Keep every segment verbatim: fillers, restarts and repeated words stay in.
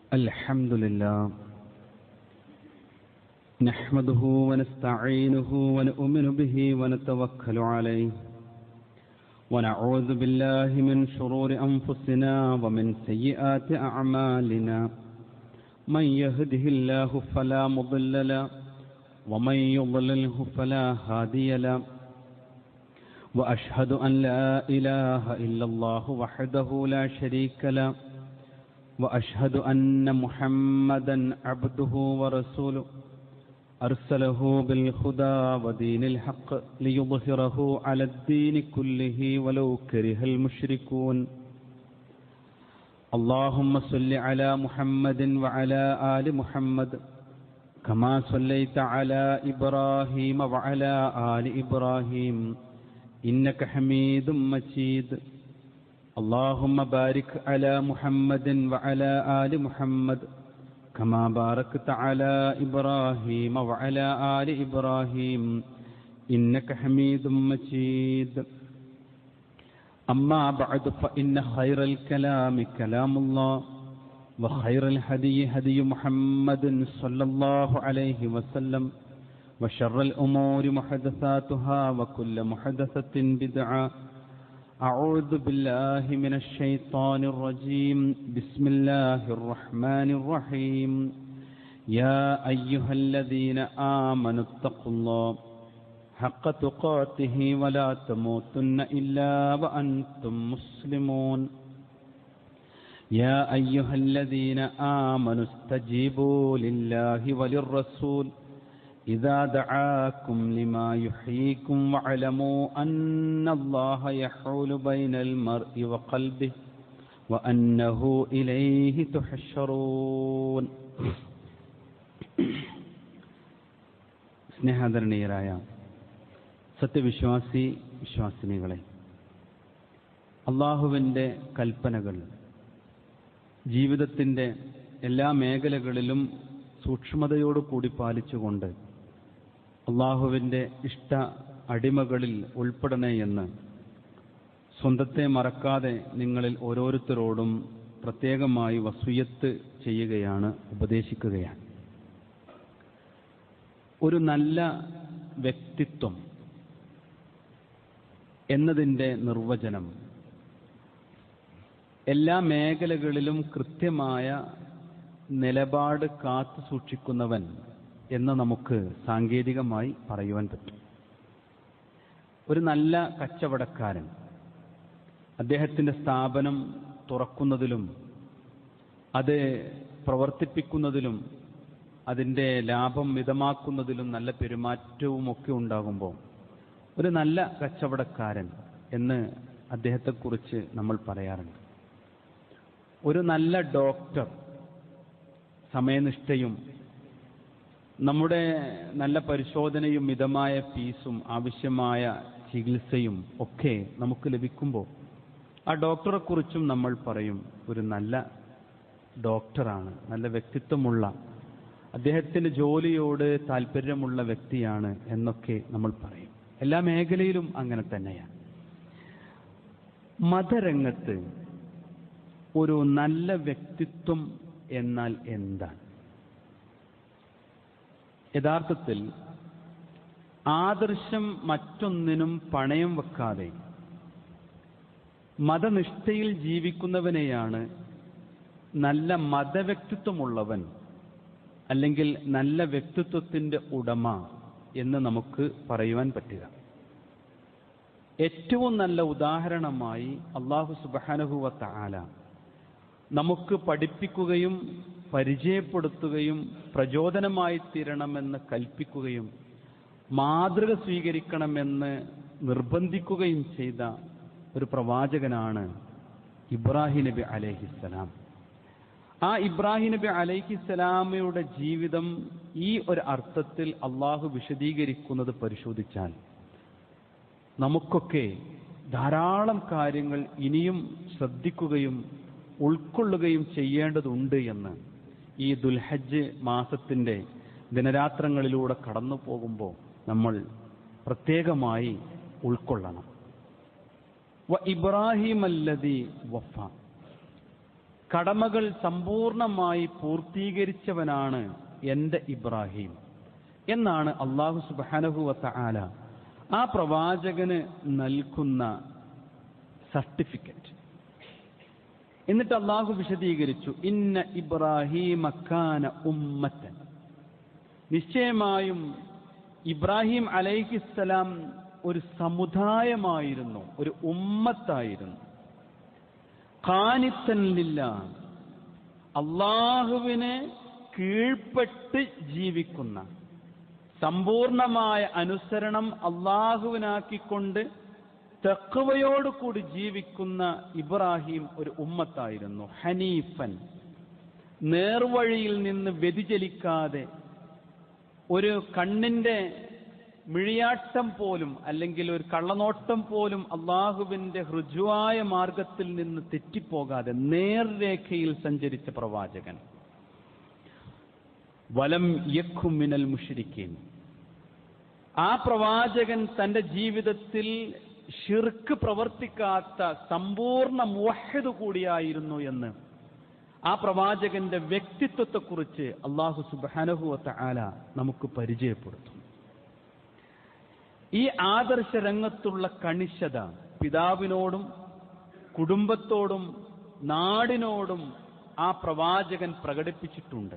الحمد لله نحمده ونستعينه ونؤمن به ونتوكل عليه ونعوذ بالله من شرور أنفسنا ومن سيئات أعمالنا من يهده الله فلا مضل له ومن يضلله فلا هادي له وأشهد أن لا إله إلا الله وحده لا شريك له وأشهد أن محمدا عبده ورسوله أرسله بالهدى ودين الحق ليظهره على الدين كله ولو كره المشركون اللهم صل على محمد وعلى آل محمد كما صليت على إبراهيم وعلى آل إبراهيم إنك حميد مجيد اللهم بارك على محمد وعلى آل محمد كما باركت على إبراهيم وعلى آل إبراهيم إنك حميد مجيد أما بعد فإن خير الكلام كلام الله وخير الهدي هدي محمد صلى الله عليه وسلم وشر الأمور محدثاتها وكل محدثة بدعة أعوذ بالله من الشيطان الرجيم بسم الله الرحمن الرحيم يا أيها الذين آمنوا اتقوا الله حق تقاته ولا تموتن إلا وأنتم مسلمون يا أيها الذين آمنوا استجيبوا لله وللرسول إذا دعاكم لما يحييكم واعلموا أن الله يحول بين المرء وقلبه وأنه إليه تحشرون സ്നേഹാദരണീയരായ സത്യവിശ്വാസി വിശ്വാസിനികളെ, അള്ളാഹുവിൻ്റെ കൽപ്പനകൾ ജീവിതത്തിൻ്റെ എല്ലാ മേഖലകളിലും സൂക്ഷ്മതയോടുകൂടി പാലിച്ചുകൊണ്ട് അള്ളാഹുവിൻ്റെ ഇഷ്ട അടിമകളിൽ ഉൾപ്പെടണേ എന്ന് സ്വന്തത്തെ മറക്കാതെ നിങ്ങളിൽ ഓരോരുത്തരോടും പ്രത്യേകമായി വസിയ്യത്ത് ചെയ്യുകയാണ്, ഉപദേശിക്കുകയാണ്. ഒരു നല്ല വ്യക്തിത്വം എന്നതിൻ്റെ നിർവചനം എല്ലാ മേഖലകളിലും കൃത്യമായ നിലപാട് കാത്തു സൂക്ഷിക്കുന്നവൻ എന്ന് നമുക്ക് സാങ്കേതികമായി പറയുവാൻ പറ്റും. ഒരു നല്ല കച്ചവടക്കാരൻ അദ്ദേഹത്തിൻ്റെ സ്ഥാപനം തുറക്കുന്നതിലും അത് പ്രവർത്തിപ്പിക്കുന്നതിലും അതിൻ്റെ ലാഭം മിതമാക്കുന്നതിലും നല്ല പെരുമാറ്റവും ഒക്കെ ഉണ്ടാകുമ്പോൾ ഒരു നല്ല കച്ചവടക്കാരൻ എന്ന് അദ്ദേഹത്തെക്കുറിച്ച് നമ്മൾ പറയാറുണ്ട്. ഒരു നല്ല ഡോക്ടർ സമയനിഷ്ഠയും നമ്മുടെ നല്ല പരിശോധനയും മിതമായ ഫീസും ആവശ്യമായ ചികിത്സയും ഒക്കെ നമുക്ക് ലഭിക്കുമ്പോൾ ആ ഡോക്ടറെക്കുറിച്ചും നമ്മൾ പറയും ഒരു നല്ല ഡോക്ടറാണ്, നല്ല വ്യക്തിത്വമുള്ള, അദ്ദേഹത്തിൻ്റെ ജോലിയോട് താല്പര്യമുള്ള വ്യക്തിയാണ് എന്നൊക്കെ നമ്മൾ പറയും. എല്ലാ മേഖലയിലും അങ്ങനെ തന്നെയാണ്. മതരംഗത്ത് ഒരു നല്ല വ്യക്തിത്വം എന്നാൽ എന്താണ്? യഥാർത്ഥത്തിൽ ആദർശം മറ്റൊന്നിനും പണയം വെക്കാതെ മതനിഷ്ഠയിൽ ജീവിക്കുന്നവനെയാണ് നല്ല മതവ്യക്തിത്വമുള്ളവൻ അല്ലെങ്കിൽ നല്ല വ്യക്തിത്വത്തിൻ്റെ ഉടമ എന്ന് നമുക്ക് പറയുവാൻ പറ്റുക. ഏറ്റവും നല്ല ഉദാഹരണമായി അല്ലാഹു സുബ്ഹാനഹു വ തആല നമുക്ക് പഠിപ്പിക്കുകയും പരിചയപ്പെടുത്തുകയും പ്രചോദനമായി തീരണമെന്ന് കൽപ്പിക്കുകയും മാതൃക സ്വീകരിക്കണമെന്ന് നിർബന്ധിക്കുകയും ചെയ്ത ഒരു പ്രവാചകനാണ് ഇബ്രാഹിം നബി അലൈഹിസ്സലാം. ആ ഇബ്രാഹിം നബി അലൈഹിസ്സലാമയുടെ ജീവിതം ഈ ഒരു അർത്ഥത്തിൽ അള്ളാഹു വിശദീകരിക്കുന്നത് പരിശോധിച്ചാൽ നമുക്കൊക്കെ ധാരാളം കാര്യങ്ങൾ ഇനിയും ശ്രദ്ധിക്കുകയും ഉൾക്കൊള്ളുകയും ചെയ്യേണ്ടതുണ്ട് എന്ന് ഈ ദുൽഹജ്ജ് മാസത്തിൻ്റെ ദിനരാത്രങ്ങളിലൂടെ കടന്നു പോകുമ്പോൾ നമ്മൾ പ്രത്യേകമായി ഉൾക്കൊള്ളണം. വ ഇബ്രാഹിം അല്ലദീ വഫ, കടമകൾ സമ്പൂർണമായി പൂർത്തീകരിച്ചവനാണ് എൻ്റെ ഇബ്രാഹിം എന്നാണ് അല്ലാഹു സുബ്ഹാനഹു വ തആല ആ പ്രവാചകന് നൽകുന്ന സർട്ടിഫിക്കറ്റ്. എന്നിട്ട് അല്ലാഹു വിശദീകരിച്ചു, ഇന്ന ഇബ്രാഹീമ കാന ഉമ്മത്തൻ, നിശ്ചയമായും ഇബ്രാഹിം അലൈഹിസ്സലാം ഒരു സമുദായമായിരുന്നു, ഒരു ഉമ്മത്തായിരുന്നു. ഖാനിത്തൻ ലില്ലാഹ്, അല്ലാഹുവിനെ കീഴ്പ്പെട്ട് ജീവിക്കുന്ന, സമ്പൂർണമായ അനുസരണം അല്ലാഹുവിനാക്കിക്കൊണ്ട് തഖ്വയോടുകൂടി ജീവിക്കുന്ന ഇബ്രാഹിം ഒരു ഉമ്മത്തായിരുന്നു. ഹനീഫൻ, നേർവഴിയിൽ നിന്ന് വ്യതിചലിക്കാതെ ഒരു കണ്ണിന്റെ മിഴിയാട്ടം പോലും അല്ലെങ്കിൽ ഒരു കള്ളനോട്ടം പോലും അള്ളാഹുവിന്റെ ഋജുവായ മാർഗത്തിൽ നിന്ന് തെറ്റിപ്പോകാതെ നേർരേഖയിൽ സഞ്ചരിച്ച പ്രവാചകൻ. വലം യഖു മിനൽ മുശ്രിക്കീൻ, ആ പ്രവാചകൻ തന്റെ ജീവിതത്തിൽ ശിർക്ക് പ്രവർത്തിക്കാത്ത സമ്പൂർണ്ണ മുവഹ്ഹിദ് കൂടിയായിരുന്നു എന്ന് ആ പ്രവാചകന്റെ വ്യക്തിത്വത്തെക്കുറിച്ച് അല്ലാഹു സുബ്ഹാനഹു വ തആല നമുക്ക് പരിചയപ്പെടുത്തും. ഈ ആദർശ രംഗത്തുള്ള കണിശത പിതാവിനോടും കുടുംബത്തോടും നാടിനോടും ആ പ്രവാചകൻ പ്രകടിപ്പിച്ചിട്ടുണ്ട്.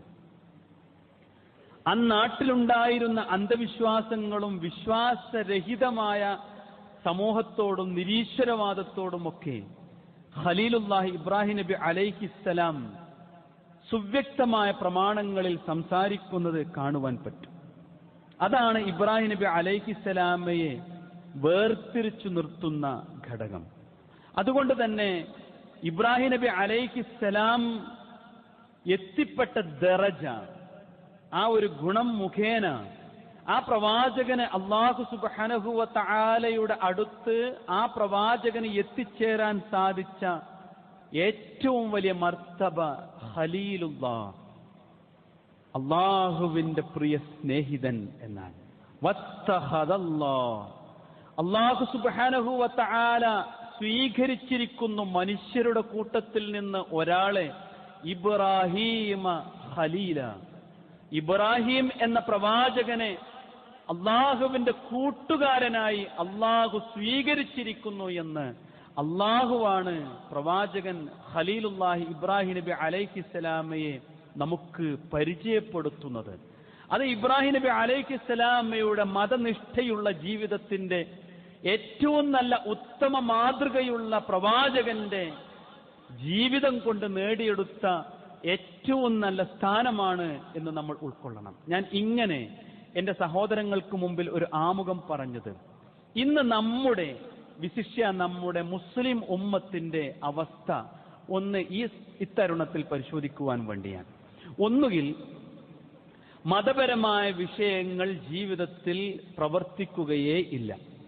അന്നാട്ടിലുണ്ടായിരുന്ന അന്ധവിശ്വാസങ്ങളും വിശ്വാസരഹിതമായ സമൂഹത്തോടും നിരീശ്വരവാദത്തോടുമൊക്കെ ഖലീലുല്ലാഹി ഇബ്രാഹിം നബി അലൈഹിസ്സലാം സുവ്യക്തമായ പ്രമാണങ്ങളിൽ സംസാരിക്കുന്നത് കാണുവാൻ പറ്റും. അതാണ് ഇബ്രാഹിം നബി അലൈഹിസ്സലാമയെ വേർതിരിച്ചു നിർത്തുന്ന ഘടകം. അതുകൊണ്ട് തന്നെ ഇബ്രാഹിം നബി അലൈഹിസ്സലാം എത്തിപ്പെട്ട ദറജ, ആ ഒരു ഗുണം മുഖേന ആ പ്രവാചകന് അല്ലാഹു സുബ്ഹാനഹു വ തആലയുടെ അടുത്ത് ആ പ്രവാചകന് എത്തിച്ചേരാൻ സാധിച്ച ഏറ്റവും വലിയ മർത്തബ ഖലീലുല്ലാഹ്, അല്ലാഹുവിന്റെ പ്രിയ സ്നേഹിതൻ എന്നാണ്. വത്തഖദല്ലാഹ്, അല്ലാഹു സുബ്ഹാനഹു വ തആല സ്വീകരിച്ചിരിക്കുന്നു മനുഷ്യരുടെ കൂട്ടത്തിൽ നിന്ന് ഒരാളെ, ഇബ്രാഹീമ ഖലീല, ഇബ്രാഹിം എന്ന പ്രവാചകനെ അള്ളാഹുവിന്റെ കൂട്ടുകാരനായി അള്ളാഹു സ്വീകരിച്ചിരിക്കുന്നു എന്ന് അള്ളാഹുവാണ് പ്രവാചകൻ ഖലീലുല്ലാഹി ഇബ്രാഹിം നബി അലൈഹിസ്സലാമയെ നമുക്ക് പരിചയപ്പെടുത്തുന്നത്. അത് ഇബ്രാഹിം നബി അലൈഹിസ്സലാമയുടെ മതനിഷ്ഠയുള്ള ജീവിതത്തിന്റെ ഏറ്റവും നല്ല ഉത്തമ മാതൃകയുള്ള പ്രവാചകന്റെ ജീവിതം കൊണ്ട് നേടിയെടുത്ത ഏറ്റവും നല്ല സ്ഥാനമാണ് എന്ന് നമ്മൾ ഉൾക്കൊള്ളണം. ഞാൻ ഇങ്ങനെ എന്റെ സഹോദരങ്ങൾക്ക് മുമ്പിൽ ഒരു ആമുഖം പറഞ്ഞത് ഇന്ന് നമ്മുടെ വിശിഷ്യ നമ്മുടെ മുസ്ലിം ഉമ്മത്തിന്റെ അവസ്ഥ ഒന്ന് ഈ ഇത്തരുണത്തിൽ പരിശോധിക്കുവാൻ വേണ്ടിയാണ്. ഒന്നുകിൽ മതപരമായ വിഷയങ്ങൾ ജീവിതത്തിൽ പ്രവർത്തിക്കുകയേ ഇല്ല.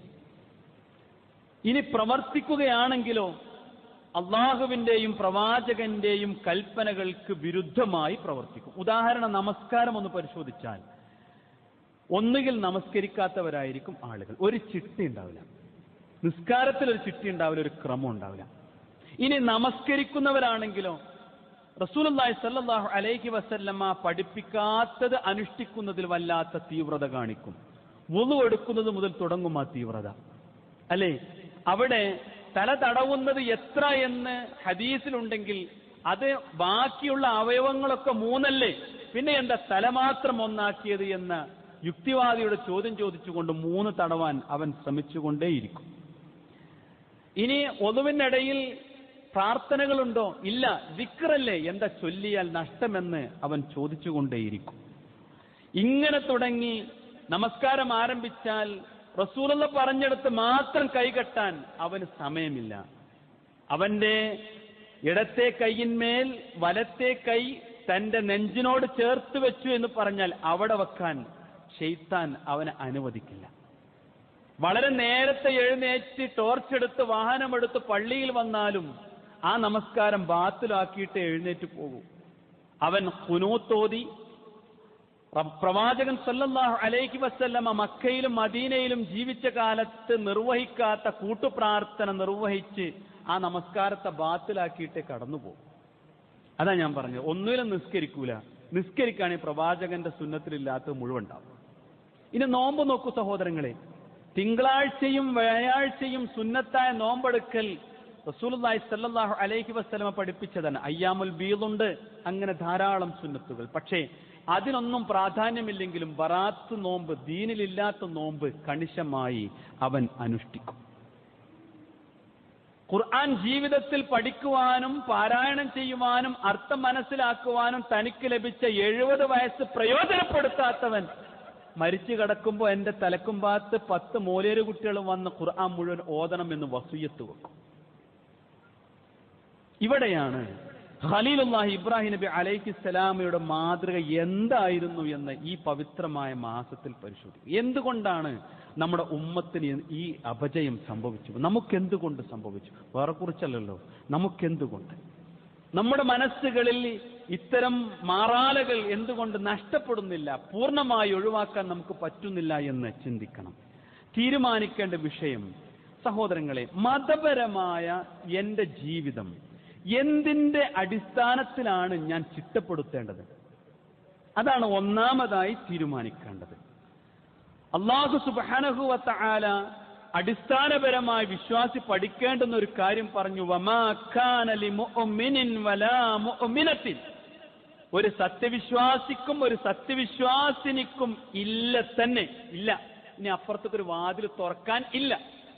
ഇനി പ്രവർത്തിക്കുകയാണെങ്കിലോ അള്ളാഹുവിന്റെയും പ്രവാചകന്റെയും കൽപ്പനകൾക്ക് വിരുദ്ധമായി പ്രവർത്തിക്കും. ഉദാഹരണം, നമസ്കാരം ഒന്ന് പരിശോധിച്ചാൽ ഒന്നുകിൽ നമസ്കരിക്കാത്തവരായിരിക്കും ആളുകൾ, ഒരു ചിട്ടി ഉണ്ടാവില്ല, നിസ്കാരത്തിൽ ഒരു ചിട്ടി ഉണ്ടാവില്ല, ഒരു ക്രമം ഉണ്ടാവില്ല. ഇനി നമസ്കരിക്കുന്നവരാണെങ്കിലോ റസൂലുള്ളാഹി സ്വല്ലല്ലാഹു അലൈഹി വസല്ലമ പഠിപ്പിക്കാത്തത് അനുഷ്ഠിക്കുന്നതിൽ വല്ലാത്ത തീവ്രത കാണിക്കും. വുളു എടുക്കുന്നത് മുതൽ തുടങ്ങും ആ തീവ്രത, അല്ലേ? അവിടെ തല തടവുന്നത് എത്ര എന്ന് ഹദീസിലുണ്ടെങ്കിൽ അത് ബാക്കിയുള്ള അവയവങ്ങളൊക്കെ മൂന്നല്ലേ, പിന്നെ എന്താ തല മാത്രം ഒന്നാക്കിയത് എന്ന യുക്തിവാദിയുടെ ചോദ്യം ചോദിച്ചുകൊണ്ട് മൂന്ന് തടവാൻ അവൻ ശ്രമിച്ചുകൊണ്ടേയിരിക്കും. ഇനി ഒതുവിനിടയിൽ പ്രാർത്ഥനകളുണ്ടോ? ഇല്ല. ദിക്റല്ലേ, എന്താ ചൊല്ലിയാൽ നഷ്ടമെന്ന് അവൻ ചോദിച്ചുകൊണ്ടേയിരിക്കും. ഇങ്ങനെ തുടങ്ങി നമസ്കാരം ആരംഭിച്ചാൽ റസൂലുള്ള പറഞ്ഞെടുത്ത് മാത്രം കൈകെട്ടാൻ അവന് സമയമില്ല. അവന്റെ ഇടത്തെ കൈയിന്മേൽ വലത്തെ കൈ തന്റെ നെഞ്ചിനോട് ചേർത്ത് വെച്ചു എന്ന് പറഞ്ഞാൽ അവിടെ വെക്കാൻ ശൈത്താൻ അവനെ അനുവദിക്കില്ല. വളരെ നേരത്തെ എഴുന്നേറ്റ് ടോർച്ചെടുത്ത് വാഹനമെടുത്ത് പള്ളിയിൽ വന്നാലും ആ നമസ്കാരം ബാത്തിലാക്കിയിട്ട് എഴുന്നേറ്റ് പോകും. അവൻ ഖുനൂത്തോതി പ്രവാചകൻ സല്ലല്ലാഹു അലൈഹി വസല്ലമ മക്കയിലും മദീനയിലും ജീവിച്ച കാലത്ത് നിർവഹിക്കാത്ത കൂട്ടുപ്രാർത്ഥന നിർവഹിച്ച് ആ നമസ്കാരത്തെ ബാത്തിലാക്കിയിട്ട് കടന്നുപോകും. അതാ ഞാൻ പറഞ്ഞത്, ഒന്നുമിലും നിസ്കരിക്കൂല, നിസ്കരിക്കുകയാണെങ്കിൽ പ്രവാചകന്റെ സുന്നത്തിലില്ലാത്തത് മുഴുവൻ ഉണ്ടാവും. ഇനി നോമ്പ് നോക്കൂ സഹോദരങ്ങളെ, തിങ്കളാഴ്ചയും വ്യാഴാഴ്ചയും സുന്നത്തായ നോമ്പെടുക്കൽ റസൂലുള്ളാഹി സ്വല്ലല്ലാഹു അലൈഹി വസല്ലമ പഠിപ്പിച്ചതാണ്. അയ്യാമുൽ ബീദുണ്ട്, അങ്ങനെ ധാരാളം സുന്നത്തുകൾ. പക്ഷേ അതിനൊന്നും പ്രാധാന്യമില്ലെങ്കിലും ബറാത്ത് നോമ്പ്, ദീനിലില്ലാത്ത നോമ്പ് കണിശമായി അവൻ അനുഷ്ഠിക്കും. ഖുർആൻ ജീവിതത്തിൽ പഠിക്കുവാനും പാരായണം ചെയ്യുവാനും അർത്ഥം മനസ്സിലാക്കുവാനും തനിക്ക് ലഭിച്ച എഴുപത് വയസ്സ് പ്രയോജനപ്പെടുത്താത്തവൻ മരിച്ചു കിടക്കുമ്പോൾ എന്റെ തലക്കും ഭാഗത്ത് പത്ത് മോലേര് കുട്ടികളും വന്ന് ഖുർആൻ മുഴുവൻ ഓതണം എന്ന് വസിയ്യത്ത് വെക്കും. ഇവിടെയാണ് ഖലീലുല്ലാഹി ഇബ്രാഹിം നബി അലൈഹിസ്സലാമയുടെ മാതൃക എന്തായിരുന്നു എന്ന് ഈ പവിത്രമായ മാസത്തിൽ പരിശോധിക്കും. എന്തുകൊണ്ടാണ് നമ്മുടെ ഉമ്മത്തിന് ഈ അപജയം സംഭവിച്ചു? നമുക്കെന്തുകൊണ്ട് സംഭവിച്ചു? വേറെ കുറിച്ചല്ലല്ലോ, നമുക്കെന്തുകൊണ്ട്? നമ്മുടെ മനസ്സുകളിൽ ഇത്തരം മാറാലകൾ എന്തുകൊണ്ട് നഷ്ടപ്പെടുന്നില്ല, പൂർണ്ണമായി ഒഴിവാക്കാൻ നമുക്ക് പറ്റുന്നില്ല എന്ന് ചിന്തിക്കണം. തീരുമാനിക്കേണ്ട വിഷയം സഹോദരങ്ങളെ, മതപരമായ എൻ്റെ ജീവിതം എന്തിന്റെ അടിസ്ഥാനത്തിലാണ് ഞാൻ ചിട്ടപ്പെടുത്തേണ്ടത്? അതാണ് ഒന്നാമതായി തീരുമാനിക്കേണ്ടത്. അല്ലാഹു സുബ്ഹാനഹു വ തആല അടിസ്ഥാനപരമായി വിശ്വാസി പഠിക്കേണ്ടുന്ന ഒരു കാര്യം പറഞ്ഞു, വമാ കാന ലിമുഅ്മിനിൻ വലാ മുഅ്മിനത്തിൻ. ഒരു സത്യവിശ്വാസിക്കും ഒരു സത്യവിശ്വാസിനിക്കും ഇല്ല തന്നെ ഇല്ല, ഇനി അപ്പുറത്തേക്കൊരു വാതിൽ തുറക്കാൻ ഇല്ല.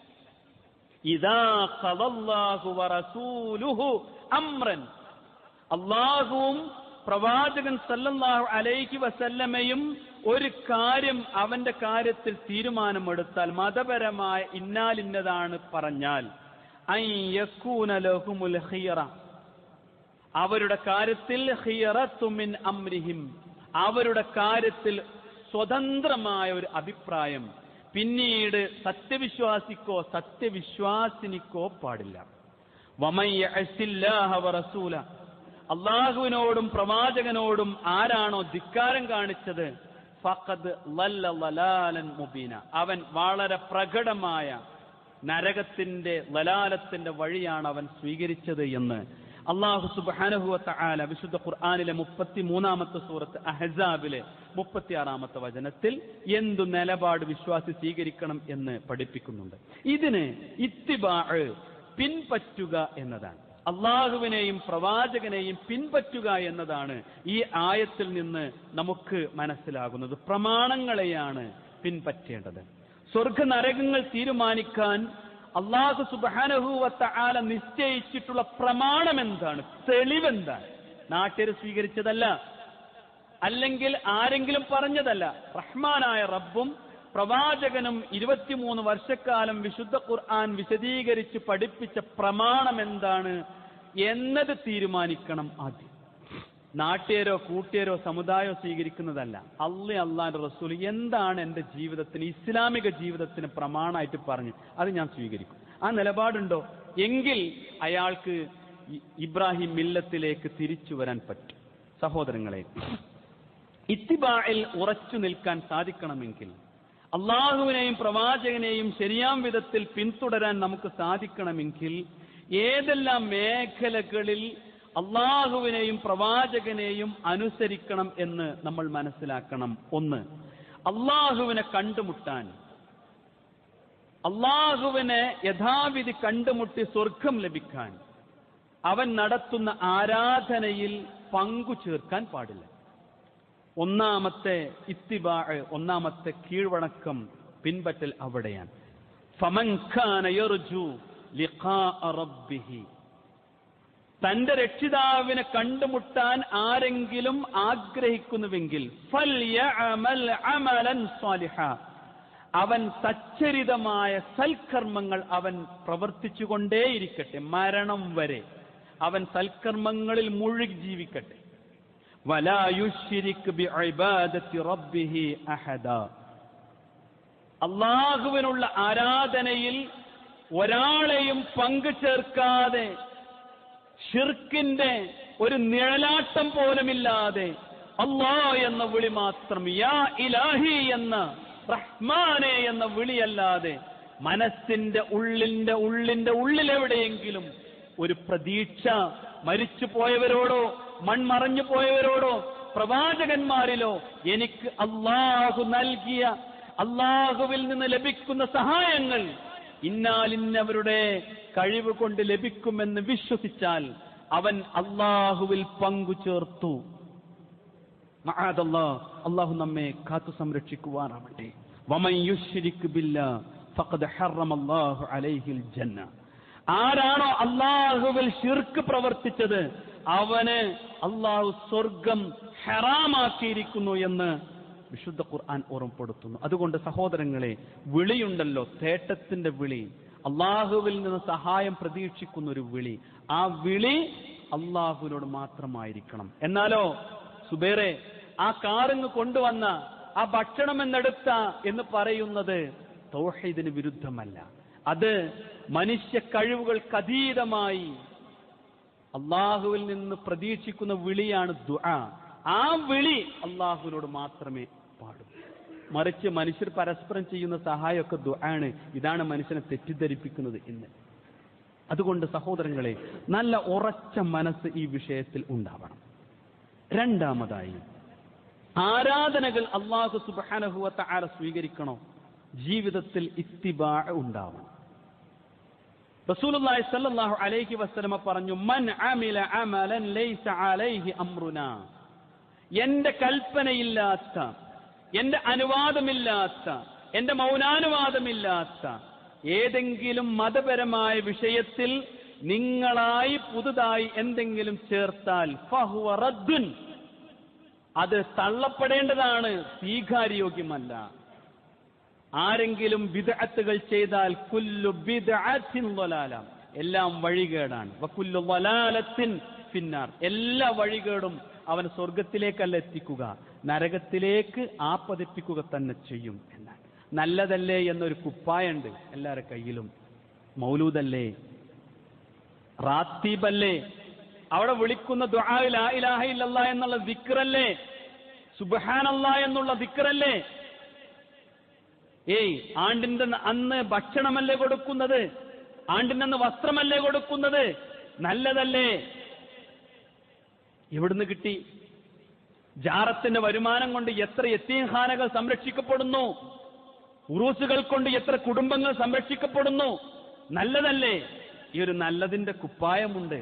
ഇദാ ഖദല്ലാഹു വറസൂലുഹു അംറൻ, അല്ലാഹുവും പ്രവാചകൻ സല്ലല്ലാഹു അലൈഹി വസല്ലമയും ഒരു കാര്യം അവന്റെ കാര്യത്തിൽ തീരുമാനമെടുത്താൽ, മതപരമായ ഇന്നാലിന്നതാണ് പറഞ്ഞാൽ, അൻ യകൂന ലഹുമുൽ ഖിയറ, അവരുടെ കാര്യത്തിൽ ഖിയറത്തു മിൻ അംരിഹിം, അവരുടെ കാര്യത്തിൽ സ്വതന്ത്രമായ ഒരു അഭിപ്രായം പിന്നീട് സത്യവിശ്വാസിക്കോ സത്യവിശ്വാസിനിക്കോ പാടില്ല. വമൻ യഅസില്ലാഹ വറസൂല, അല്ലാഹുവിനോടും പ്രവാചകനോടും ആരാണോ ധിക്കാരം കാണിച്ചത്, ഫഖദ് ലല്ല ലലാലൻ മുബീന, അവൻ വളരെ പ്രകടമായ നരകത്തിന്റെ ലലാലത്തിന്റെ വഴിയാണ് അവൻ സ്വീകരിച്ചത് എന്ന് അല്ലാഹു സുബ്ഹാനഹു വ തആല വിശുദ്ധ ഖുർആനിലെ മുപ്പത്തിമൂന്നാമത്തെ സൂറത്ത് അഹ്സാബിലെ മുപ്പത്തിയാറാമത്തെ വചനത്തിൽ എന്തു നിലപാട് വിശ്വാസി സ്വീകരിക്കണം എന്ന് പഠിപ്പിക്കുന്നുണ്ട്. ഇതിന് ഇത്തിബാഅ്, പിൻപറ്റുക എന്നതാണ്. അള്ളാഹുവിനെയും പ്രവാചകനെയും പിൻപറ്റുക എന്നതാണ് ഈ ആയത്തിൽ നിന്ന് നമുക്ക് മനസ്സിലാകുന്നത്. പ്രമാണങ്ങളെയാണ് പിൻപറ്റേണ്ടത്. സ്വർഗ നരകങ്ങൾ തീരുമാനിക്കാൻ അല്ലാഹു സുബ്ഹാനഹു വ തആല നിശ്ചയിച്ചിട്ടുള്ള പ്രമാണം എന്താണ്, തെളിവെന്താണ്? നാട്ടുകാർ സ്വീകരിച്ചതല്ല, അല്ലെങ്കിൽ ആരെങ്കിലും പറഞ്ഞതല്ല. റഹ്മാനായ റബ്ബും പ്രവാചകനും ഇരുപത്തിമൂന്ന് വർഷക്കാലം വിശുദ്ധ ഖുർആൻ വിശദീകരിച്ച് പഠിപ്പിച്ച പ്രമാണം എന്താണ് എന്നത് തീരുമാനിക്കണം ആദ്യം. നാട്ടുകാരോ കൂട്ടുകാരോ സമുദായമോ സ്വീകരിക്കുന്നതല്ല. അള്ളാഹ് അള്ളാന്റെ റസൂൽ എന്താണ് എൻ്റെ ജീവിതത്തിന്, ഇസ്ലാമിക ജീവിതത്തിന് പ്രമാണമായിട്ട് പറഞ്ഞു, അത് ഞാൻ സ്വീകരിക്കും. ആ നിലപാടുണ്ടോ എങ്കിൽ അയാൾക്ക് ഇബ്രാഹിം മില്ലത്തിലേക്ക് തിരിച്ചു വരാൻ പറ്റും. സഹോദരങ്ങളെ, ഇത്തിബാഇൽ ഉറച്ചു നിൽക്കാൻ സാധിക്കണമെങ്കിൽ, അള്ളാഹുവിനെയും പ്രവാചകനെയും ശരിയാം വിധത്തിൽ പിന്തുടരാൻ നമുക്ക് സാധിക്കണമെങ്കിൽ, ഏതെല്ലാം മേഖലകളിൽ അള്ളാഹുവിനെയും പ്രവാചകനെയും അനുസരിക്കണം എന്ന് നമ്മൾ മനസ്സിലാക്കണം. ഒന്ന്, അള്ളാഹുവിനെ കണ്ടുമുട്ടാൻ, അള്ളാഹുവിനെ യഥാവിധി കണ്ടുമുട്ടി സ്വർഗം ലഭിക്കാൻ അവൻ നടത്തുന്ന ആരാധനയിൽ പങ്കു ചേർക്കാൻ പാടില്ല. ഒന്നാമത്തെ ഇത്തിബാഅ്, ഒന്നാമത്തെ കീഴ്വണക്കം, പിൻപറ്റൽ അവിടെയാണ്. ഫമൻ കാന യർജു ലിഖാഅ റബ്ബിഹി, തന്റെ രക്ഷിതാവിനെ കണ്ടുമുട്ടാൻ ആരെങ്കിലും ആഗ്രഹിക്കുന്നുവെങ്കിൽ ഫൽയഅമൽ അമലൻ സ്വാലിഹ, അവൻ സച്ചരിതമായ സൽക്കർമ്മങ്ങൾ അവൻ പ്രവർത്തിച്ചുകൊണ്ടേയിരിക്കട്ടെ, മരണം വരെ അവൻ സൽക്കർമ്മങ്ങളിൽ മുഴുകി ജീവിക്കട്ടെ. വലാ യുശ്രിക് ബിഇബാദത്തി റബ്ബിഹി അഹദ, അല്ലാഹുവിനുള്ള ആരാധനയിൽ ഒരാളെയും പങ്കു ചേർക്കാതെ, ഷിർക്കിന്റെ ഒരു നിഴലാട്ടം പോലുമില്ലാതെ അല്ലാഹ് എന്ന വിളി മാത്രം, യാ ഇലാഹി എന്ന, റഹ്മാനെ എന്ന വിളിയല്ലാതെ മനസ്സിന്റെ ഉള്ളിന്റെ ഉള്ളിന്റെ ഉള്ളിലെവിടെയെങ്കിലും ഒരു പ്രതീക്ഷ മരിച്ചു പോയവരോടോ മൺമറഞ്ഞു പോയവരോടോ പ്രവാചകന്മാരിലോ എനിക്ക് അള്ളാഹു നൽകിയ അള്ളാഹുവിൽ നിന്ന് ലഭിക്കുന്ന സഹായങ്ങൾ ഇന്നാലിന്നവരുടെ കഴിവ് കൊണ്ട് ലഭിക്കുമെന്ന് വിശ്വസിച്ചാൽ അവൻ അള്ളാഹുവിൽ പങ്കു ചേർത്തു. മഅദല്ലാഹ്, അള്ളാഹു നമ്മെ കാത്തു സംരക്ഷിക്കുവാനാവട്ടെ. വമൻ യുശ്രിക് ബില്ലാഹ് ഫഖദ് ഹറമല്ലാഹു അലൈഹിൽ ജന്ന. ആരാണോ അള്ളാഹുവിൽ ശിർക്ക് പ്രവർത്തിച്ചത് അവന് അള്ളാഹു സ്വർഗം ഹറാമാക്കിയിരിക്കുന്നു എന്ന് വിശുദ്ധ ഖുർആൻ ഓർമ്മപ്പെടുത്തുന്നു. അതുകൊണ്ട് സഹോദരങ്ങളെ, വിളിയുണ്ടല്ലോ, തേട്ടത്തിന്റെ വിളി, അള്ളാഹുവിൽ നിന്ന് സഹായം പ്രതീക്ഷിക്കുന്ന ഒരു വിളി, ആ വിളി അള്ളാഹുവിനോട് മാത്രമായിരിക്കണം. എന്നാലോ സുബൈറെ, ആ കാറിങ് കൊണ്ടുവന്ന, ആ ഭക്ഷണം എന്നെടുത്ത എന്ന് പറയുന്നത് തൗഹീദിന് വിരുദ്ധമല്ല. അത് മനുഷ്യ കഴിവുകൾക്കതീതമായി അള്ളാഹുവിൽ നിന്ന് പ്രതീക്ഷിക്കുന്ന വിളിയാണ് ദുആ. ആ വിളി അള്ളാഹുവിനോട് മാത്രമേ പാടൂ. മറിച്ച് മനുഷ്യർ പരസ്പരം ചെയ്യുന്ന സഹായമൊക്കെ ദുആണ്. ഇതാണ് മനുഷ്യനെ തെറ്റിദ്ധരിപ്പിക്കുന്നത് ഇന്ന്. അതുകൊണ്ട് സഹോദരങ്ങളെ, നല്ല ഉറച്ച മനസ്സ് ഈ വിഷയത്തിൽ ഉണ്ടാവണം. രണ്ടാമതായി, ആരാധനകൾ അല്ലാഹു സുബ്ഹാനഹു വ തആല സ്വീകരിക്കണോ, ജീവിതത്തിൽ ഇത്തിബാ ഉണ്ടാവണം. റസൂലുള്ളാഹി സ്വല്ലല്ലാഹു അലൈഹി വസല്ലമ പറഞ്ഞു, മൻ അമില അമലൻ ലൈസ അലൈഹി അംറുനാ, എന്റെ കൽപ്പനയില്ലാത്ത, എന്റെ അനുവാദമില്ലാത്ത, എന്റെ മൗനാനുവാദമില്ലാത്ത ഏതെങ്കിലും മതപരമായ വിഷയത്തിൽ നിങ്ങളായി പുതുതായി എന്തെങ്കിലും ചേർത്താൽ ഫഹുവ റദ്ദുൻ, അത് തള്ളപ്പെടേണ്ടതാണ്, സ്വീകാര്യോഗ്യമല്ല. ആരെങ്കിലും ബിദ്അത്തുകൾ ചെയ്താൽ കുല്ലു ബിദ്അത്തിൻ ളലാല, എല്ലാം വഴികേടാണ്. വകുല്ലു ളലാലത്തിൻ ഫിന്നാർ, എല്ലാ വഴികേടും അവൻ സ്വർഗത്തിലേക്കല്ല എത്തിക്കുക, നരകത്തിലേക്ക് ആപ്പതിപ്പിക്കുക തന്നെ ചെയ്യും എന്നാണ്. നല്ലതല്ലേ എന്നൊരു കുപ്പായുണ്ട് എല്ലാവരുടെ കയ്യിലും, മൗലൂദല്ലേ, റാത്തീബല്ലേ, അവിടെ വിളിക്കുന്ന ദുആ ലാ ഇലാഹ ഇല്ലല്ലാഹ് എന്നുള്ള ദിക്റല്ലേ, സുബ്ഹാനല്ലാഹ് എന്നുള്ള ദിക്റല്ലേ. ഏയ് ആണ്ടിന്റെ അന്ന് ഭക്ഷണമല്ലേ കൊടുക്കുന്നത്, ആണ്ടിനന്ന് വസ്ത്രമല്ലേ കൊടുക്കുന്നത്, നല്ലതല്ലേ. എവിടുന്ന് കിട്ടി? ജാറത്തിന്റെ വരുമാനം കൊണ്ട് എത്ര യതീംഖാനകൾ സംരക്ഷിക്കപ്പെടുന്നു, ഉറൂസുകൾ കൊണ്ട് എത്ര കുടുംബങ്ങൾ സംരക്ഷിക്കപ്പെടുന്നു, നല്ലതല്ലേ. ഈ ഒരു നല്ലതിന്റെ കുപ്പായമുണ്ട്.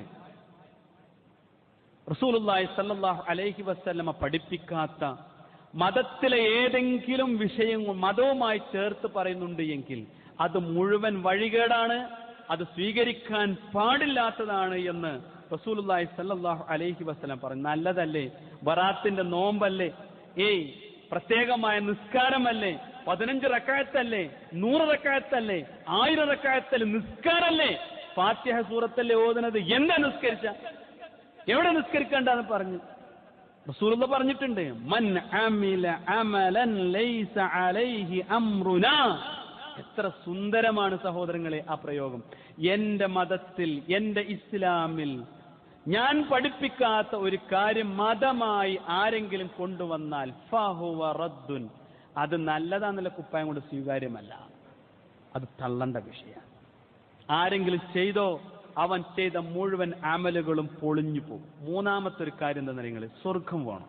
റസൂലുള്ളാഹി സ്വല്ലല്ലാഹു അലൈഹി വസല്ലമ പഠിപ്പിക്കാത്ത മതത്തിലെ ഏതെങ്കിലും വിഷയം മതവുമായി ചേർത്ത് പറയുന്നുണ്ട് എങ്കിൽ അത് മുഴുവൻ വഴികേടാണ്, അത് സ്വീകരിക്കാൻ പാടില്ലാത്തതാണ് എന്ന് റസൂലുള്ളാഹി സ്വല്ലല്ലാഹു അലൈഹി വസല്ലം പറഞ്ഞു. നല്ലതല്ലേ, ബറാത്തിന്റെ നോമ്പല്ലേ, ഏയ് പ്രത്യേകമായ നിസ്കാരമല്ലേ, പതിനഞ്ച് റക്അത്തല്ലേ, നൂറ് റക്അത്തല്ലേ, ആയിരം റക്അത്തല്ലേ, നിസ്കാരല്ലേ, ഫാത്തിഹ സൂറത്തല്ലേ ഓതുന്നത്, എന്താ നിസ്കരിച്ച, എവിടെ നിസ്കരിക്കേണ്ടെന്ന് പറഞ്ഞു റസൂലുള്ളാഹി പറഞ്ഞിട്ടുണ്ട്. മൻ അമില അമലൻ ലൈസ അലൈഹി അംറുനാ. എത്ര സുന്ദരമാണ് സഹോദരങ്ങളെ ആ പ്രയോഗം. എന്റെ മതത്തിൽ, എന്റെ ഇസ്ലാമിൽ ഞാൻ പഠിപ്പിക്കാത്ത ഒരു കാര്യം മതമായി ആരെങ്കിലും കൊണ്ടുവന്നാൽ ഫഹുവ റദ്ദുൻ, അത് നല്ലതാന്നുള്ള കുപ്പായം കൊണ്ട് സ്വീകാര്യമല്ല, അത് തള്ളേണ്ട വിഷയമാണ്. ആരെങ്കിലും ചെയ്തോ അവൻ ചെയ്ത മുഴുവൻ അമലുകളും പൊളിഞ്ഞു പോകും. മൂന്നാമത്തെ ഒരു കാര്യം എന്താ നിങ്ങൾ, സ്വർഗം വേണം.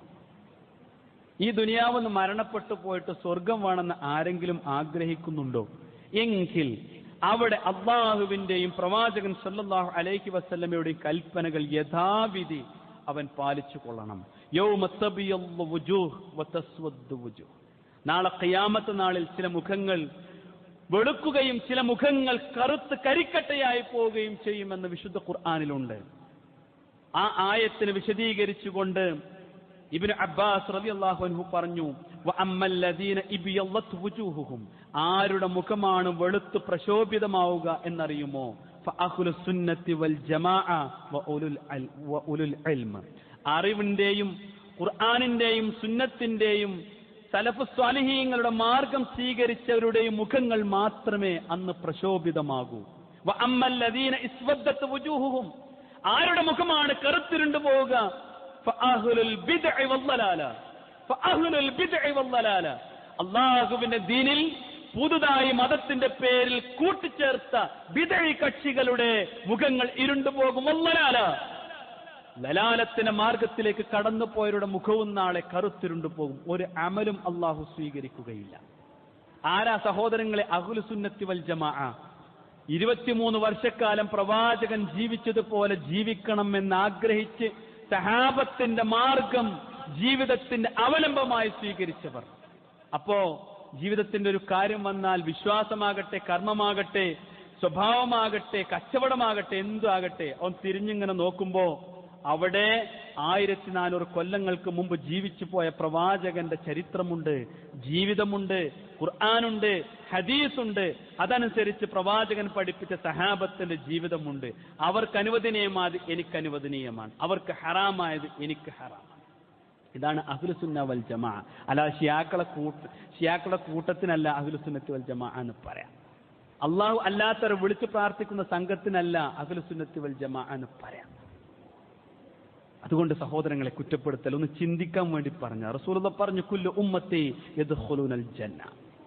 ഈ ദുനിയാവെന്ന് മരണപ്പെട്ടു പോയിട്ട് സ്വർഗം വേണമെന്ന് ആരെങ്കിലും ആഗ്രഹിക്കുന്നുണ്ടോ എങ്കിൽ അവിടെ അള്ളാഹുവിന്റെയും പ്രവാചകൻ സല്ലല്ലാഹു അലൈഹി വസല്ലമയുടെയും കൽപ്പനകൾ യഥാവിധി അവൻ പാലിച്ചു കൊള്ളണം. യൗമ തബിയദ്ദു വുജൂഹ് വതസ്വദ്ദു വുജൂഹ്, നാളെ ഖിയാമത്ത് നാളിൽ ചില മുഖങ്ങൾ വെളുക്കുകയും ചില മുഖങ്ങൾ കറുത്ത് കരിക്കട്ടയായി പോവുകയും ചെയ്യുമെന്ന് വിശുദ്ധ ഖുർആനിലുണ്ട്. ആ ആയത്തിന് വിശദീകരിച്ചുകൊണ്ട് ഇബ്നു അബ്ബാസ് റളിയല്ലാഹു അൻഹു പറഞ്ഞു, വഅമ്മല്ലദീന ഇബിയല്ലത് വുജൂഹുഹും, ആരുടെ മുഖമാണ് വെളുത്ത് പ്രശോഭിതമാവുക എന്നറിയുമോ, ഫഅഹ്ലുസ് സുന്നത്തി വൽ ജമാഅ വഉലുൽ വഉലുൽ ഇൽമ്, അറിവിന്റെയും ഖുർആനിന്റെയും സുന്നത്തിന്റെയും സലഫ് സ്വാലിഹീങ്ങളുടെ മാർഗം സ്വീകരിച്ചവരുടെയും മുഖങ്ങൾ മാത്രമേ അന്ന് പ്രശോഭിതമാകൂ. വഅമ്മല്ലദീന ഇസ്വദ്ദത് വുജൂഹുഹും, ആരുടെ മുഖമാണ് കറുത്തിരുണ്ടു പോവുക, ഫഅഹ്ലുൽ ബിദ്അ വല്ലലാല ഫഅഹ്ലുൽ ബിദ്അ വല്ലലാല, അല്ലാഹുവിന്റെ ദീനിൽ പുതുതായി മതത്തിന്റെ പേരിൽ കൂട്ടിച്ചേർത്ത ബിദ്അ കക്ഷികളുടെ മുഖങ്ങൾ ഇരുണ്ടു പോകും. വല്ലലാല, ലലാലത്തിന്റെ മാർഗത്തിലേക്ക് കടന്നുപോയവരുടെ മുഖവും നാളെ കറുത്തിരുണ്ടു പോകും. ഒരു അമലും അള്ളാഹു സ്വീകരിക്കുകയില്ല. ആരാ സഹോദരങ്ങളെ അഹ്ലു സുന്നത്തി വൽ ജമാഅ? ഇരുപത്തിമൂന്ന് വർഷക്കാലം പ്രവാചകൻ ജീവിച്ചതുപോലെ ജീവിക്കണം എന്നാഗ്രഹിച്ച് സഹാബത്തിന്റെ മാർഗം ജീവിതത്തിന്റെ അവലംബമായി സ്വീകരിച്ചവർ. അപ്പോ ജീവിതത്തിന്റെ ഒരു കാര്യം വന്നാൽ, വിശ്വാസമാകട്ടെ, കർമ്മമാകട്ടെ, സ്വഭാവമാകട്ടെ, കച്ചവടമാകട്ടെ, എന്തുമാകട്ടെ, അവൻ തിരിഞ്ഞിങ്ങനെ നോക്കുമ്പോ അവിടെ ആയിരത്തി നാനൂറ് കൊല്ലങ്ങൾക്ക് മുമ്പ് ജീവിച്ചു പോയ പ്രവാചകന്റെ ചരിത്രമുണ്ട്, ജീവിതമുണ്ട്, ഖുർആനുണ്ട്, ഹദീസുണ്ട്. അതനുസരിച്ച് പ്രവാചകൻ പഠിപ്പിച്ച സഹാബത്തിന്റെ ജീവിതമുണ്ട്. അവർക്ക് അനുവദനീയമായത് എനിക്ക് അനുവദനീയമാണ്, അവർക്ക് ഹറാമായത് എനിക്ക് ഹറാമാണ്. ഇതാണ് അഹ്ലുസുന്ന വൽ ജമാഅ. അല്ല ഷിയാക്കളെ കൂട്ട ഷിയാക്കളുടെ കൂട്ടത്തിനല്ല അഹ്ലുസുന്നത്തി വൽ ജമാഅ എന്ന് പറയാം. അള്ളാഹു അല്ലാത്തവരെ വിളിച്ചു പ്രാർത്ഥിക്കുന്ന സംഘത്തിനല്ല അഹ്ലുസുന്നത്തി വൽ ജമാഅ എന്ന് പറയാം. അതുകൊണ്ട് സഹോദരങ്ങളെ കുറ്റപ്പെടുത്തൽ ഒന്ന് ചിന്തിക്കാൻ വേണ്ടി പറഞ്ഞ റസൂലുള്ളാഹി പറഞ്ഞു, കുല്ലു ഉമ്മത്തി യദ്ഖുലൂനൽ ജന്ന,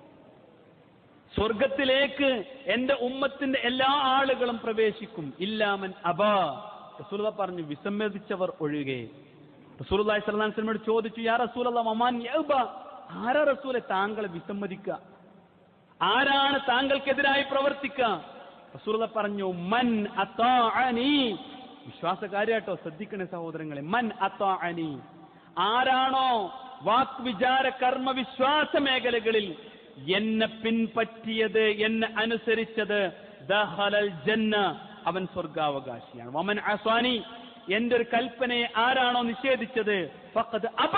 സ്വർഗത്തിലേക്ക് എന്റെ ഉമ്മത്തിന്റെ എല്ലാ ആളുകളും പ്രവേശിക്കും, ഇല്ലാമൻ അബാ. റസൂലുള്ളാഹി പറഞ്ഞു, വിസമ്മതിച്ചവർ ഒഴികെ. റസൂലുള്ളാഹി സ്വല്ലല്ലാഹു അലൈഹി വസല്ലമയോട് ചോദിച്ചു, യാ റസൂലല്ലാഹ് വമാൻ യഅബ, ആരാ റസൂലെ താങ്കളെ വിസമ്മതിക്കുക, ആരാണ് താങ്കൾക്കെതിരായി പ്രവർത്തിക്കുക? റസൂലുള്ളാഹി പറഞ്ഞു, മൻ അതാഅനി. വിശ്വാസകാര്യാട്ടോ, ശ്രദ്ധിക്കണേ സഹോദരങ്ങളെ. മൻ അതാഅനി, ആരാണോ വാക് വിചാര കർമ്മ വിശ്വാസ മേഖലകളിൽ എന്നെ പിൻപറ്റിയത്, എന്നെ അനുസരിച്ചത്, ദഖലൽ ജന്ന, അവൻ സ്വർഗാവകാശിയാണ്. വമൻ അസ്വാനി, എന്റെ ഒരു കൽപ്പനയെ ആരാണോ നിഷേധിച്ചത്, ഫഖദ് അബ,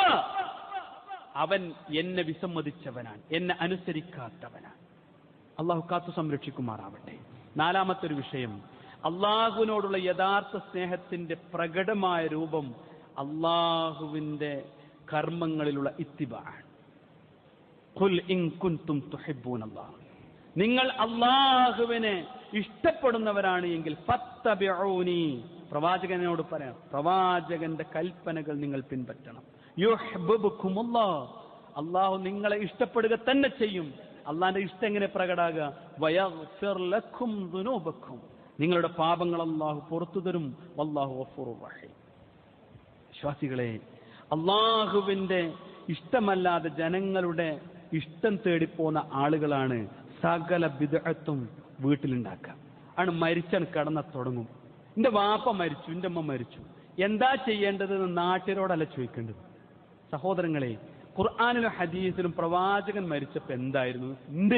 അവൻ എന്നെ വിസമ്മതിച്ചവനാണ്, എന്നെ അനുസരിക്കാത്തവനാണ്. അള്ളാഹു കാത്തു സംരക്ഷിക്കുമാറാവട്ടെ. നാലാമത്തെ ഒരു വിഷയം, അള്ളാഹുവിനോടുള്ള യഥാർത്ഥ സ്നേഹത്തിന്റെ പ്രകടമായ രൂപം അള്ളാഹുവിന്റെ കർമ്മങ്ങളിലുള്ള ഇത്തിബാഅ്. ഖുൽ ഇൻ കുൻതും തുഹിബ്ബൂനല്ലാഹ്, നിങ്ങൾ അള്ളാഹുവിനെ ഇഷ്ടപ്പെടുന്നവരാണ് എങ്കിൽ ഫത്തബിഊനി, പ്രവാചകനോട് പറയാം, പ്രവാചകന്റെ കൽപ്പനകൾ നിങ്ങൾ പിൻപറ്റണം. യുഹ്ബിബുകുമുല്ലാഹ്, അള്ളാഹു നിങ്ങളെ ഇഷ്ടപ്പെടുക തന്നെ ചെയ്യും. അള്ളാന്റെ ഇഷ്ടം എങ്ങനെ പ്രകടാകുക? വയഗ്ഫിർ ലക്കും ദുനൂബക്കും, നിങ്ങളുടെ പാപങ്ങൾ അള്ളാഹു പുറത്തു തരും. വല്ലാഹു ഗഫൂറുർ റഹീം. വിശ്വാസികളെ, അള്ളാഹുവിന്റെ ഇഷ്ടമല്ലാതെ ജനങ്ങളുടെ ഇഷ്ടം തേടിപ്പോന്ന ആളുകളാണ് സകല ബിദ്അത്തും വീട്ടിലുണ്ടാക്കുക. ആണ് മരിച്ചാണ് കടന്ന തുടങ്ങും. എന്റെ വാപ്പ മരിച്ചു, എന്റെ അമ്മ മരിച്ചു, എന്താ ചെയ്യേണ്ടതെന്ന് നാട്ടിനോടല്ല ചോദിക്കേണ്ടത്. സഹോദരങ്ങളെ, ഖുർആനിലും ഹദീസിലും പ്രവാചകൻ മരിച്ചപ്പോ എന്തായിരുന്നു ഉണ്ട്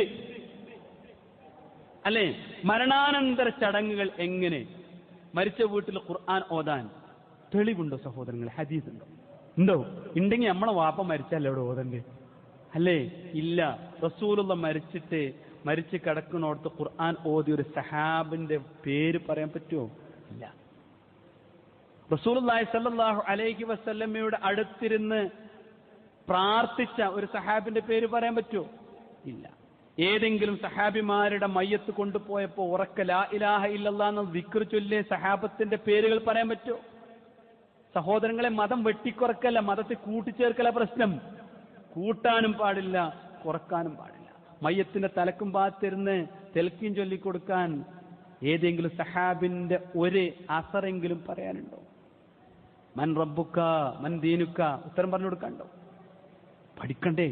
അല്ലെ? മരണാനന്തര ചടങ്ങുകൾ എങ്ങനെ? മരിച്ച വീട്ടിൽ ഖുർആൻ ഓതാൻ തെളിവുണ്ടോ സഹോദരങ്ങളെ? ഹദീസ് ഉണ്ടോ? ഉണ്ടോ? ഉണ്ടെങ്കിൽ നമ്മളെ വാപ്പ മരിച്ചല്ലേ അവിടെ ഓതണ്ടേ? അല്ലേ? ഇല്ല. റസൂലുള്ള മരിച്ചിട്ട് മരിച്ച് കിടക്കുന്നോടത്ത് ഖുർആൻ ഓതിയ ഒരു സഹാബിന്റെ പേര് പറയാൻ പറ്റുമോ? ഇല്ല. റസൂലുള്ളാഹി സ്വല്ലല്ലാഹു അലൈഹി വസല്ലമയുടെ അടുത്തിരുന്ന് പ്രാർത്ഥിച്ച ഒരു സഹാബിന്റെ പേര് പറയാൻ പറ്റുമോ? ഇല്ല. ഏതെങ്കിലും സഹാബിമാരുടെ മയ്യത്ത് കൊണ്ടുപോയപ്പോ ഉറക്ക ലാ ഇലാഹ ഇല്ലല്ലാഹ് എന്ന ദിക്ർ ചൊല്ലിയ സഹാബത്തിന്റെ പേരുകൾ പറയാൻ പറ്റുമോ? സഹോദരങ്ങളെ, മതം വെട്ടിക്കുറക്കല്ല, മതത്തെ കൂട്ടിച്ചേർക്കല പ്രശ്നം. കൂട്ടാനും പാടില്ല, കുറക്കാനും പാടില്ല. മയ്യത്തിന്റെ തലക്കും ഭാഗത്തിരുന്ന് തെൽക്കീൻ ചൊല്ലിക്കൊടുക്കാൻ ഏതെങ്കിലും സഹാബിന്റെ ഒരു അസറെങ്കിലും പറയാനുണ്ടോ? മൻ റബ്ബുക്ക മൻ ദീനുക്ക ഉത്തരം പറഞ്ഞു കൊടുക്കാണ്ടോ? പഠിക്കണ്ടേ?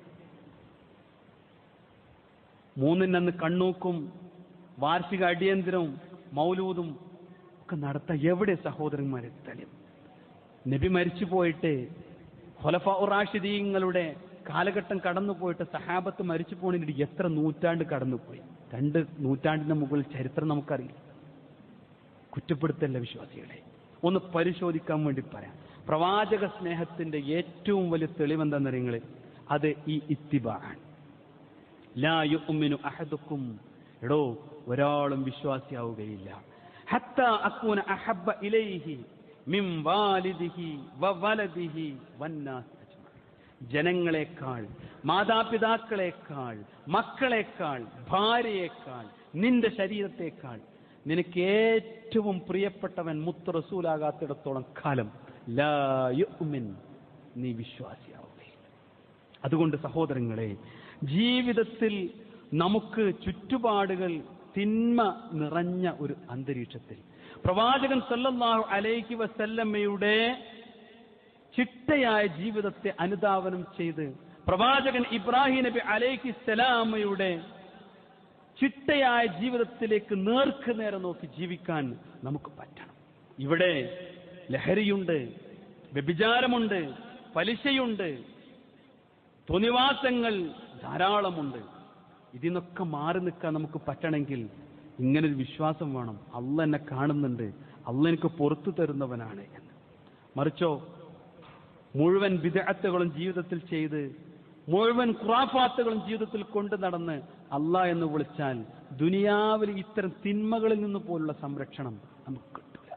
മൂന്നിനന്ന് കണ്ണൂക്കും വാർഷിക അടിയന്തരവും മൗലൂദും ഒക്കെ നടത്താൻ എവിടെ സഹോദരന്മാരെ തെളിയും? നബി മരിച്ചു പോയിട്ട് ഖുലഫാഉർ റാഷിദീങ്ങളുടെ കാലഘട്ടം കടന്നുപോയിട്ട് സഹാബത്ത് മരിച്ചു പോണിട്ട് എത്ര നൂറ്റാണ്ട് കടന്നുപോയി? രണ്ട് നൂറ്റാണ്ടിന് മുകളിൽ ചരിത്രം നമുക്കറിയില്ല. കുറ്റപ്പെടുത്തല്ല വിശ്വാസികളെ, ഒന്ന് പരിശോധിക്കാൻ വേണ്ടി പറയാം. പ്രവാചക സ്നേഹത്തിന്റെ ഏറ്റവും വലിയ തെളിവെന്താണെന്നറിയങ്ങൾ? അത് ഈ ഇത്തിബാഅ്. ലാ യുഅ്മിനു അഹദുക്കും, എടോ ഒരാളും വിശ്വാസിയാവുകയില്ല. ഹത്താ അകൂന അഹബ്ബ ഇലൈഹി മിൻ വാലിദിഹി വവലദിഹി വന്നാസ് അജ്മഈൻ, ജനങ്ങളെക്കാൾ, മാതാപിതാക്കളെക്കാൾ, മക്കളെക്കാൾ, ഭാര്യയേക്കാൾ, നിന്റെ ശരീരത്തെക്കാൾ നിനക്ക് ഏറ്റവും പ്രിയപ്പെട്ടവൻ മുത്ത് റസൂലാകാത്തിടത്തോളം കാലം ലാ യുഅ്മിൻ, നീ വിശ്വാസിയാവുകയില്ല. അതുകൊണ്ട് സഹോദരങ്ങളെ, ജീവിതത്തിൽ നമുക്ക് ചുറ്റുപാടുകൾ തിന്മ നിറഞ്ഞ ഒരു അന്തരീക്ഷത്തിൽ പ്രവാചകൻ സല്ലല്ലാഹു അലൈഹി വസല്ലമയുടെ ചിട്ടയായ ജീവിതത്തെ അനുധാവനം ചെയ്ത് പ്രവാചകൻ ഇബ്രാഹിം നബി അലൈഹിസ്സലാമയുടെ ചിട്ടയായ ജീവിതത്തിലേക്ക് നേർക്ക് നേരെ നോക്കി ജീവിക്കാൻ നമുക്ക് പറ്റണം. ഇവിടെ ലഹരിയുണ്ട്, വ്യഭിചാരമുണ്ട്, പലിശയുണ്ട്, തോന്നിവാസങ്ങൾ ധാരാളമുണ്ട്. ഇതിനൊക്കെ മാറി നിൽക്കാൻ നമുക്ക് പറ്റണമെങ്കിൽ ഇങ്ങനൊരു വിശ്വാസം വേണം, അള്ളാഹ് എന്നെ കാണുന്നുണ്ട്, അള്ളാഹ് എനിക്ക് പുറത്തു തരുന്നവനാണ് എന്ന്. മറിച്ചോ മുഴുവൻ ബിദ്അത്തുകളും ജീവിതത്തിൽ ചെയ്ത് മുഴുവൻ ഖുറാഫാത്തുകളും ജീവിതത്തിൽ കൊണ്ടു നടന്ന് അള്ളാഹ് എന്ന് വിളിച്ചാൽ ദുനിയാവിൽ ഇത്തരം തിന്മകളിൽ നിന്ന് പോലുള്ള സംരക്ഷണം നമുക്ക് കിട്ടില്ല.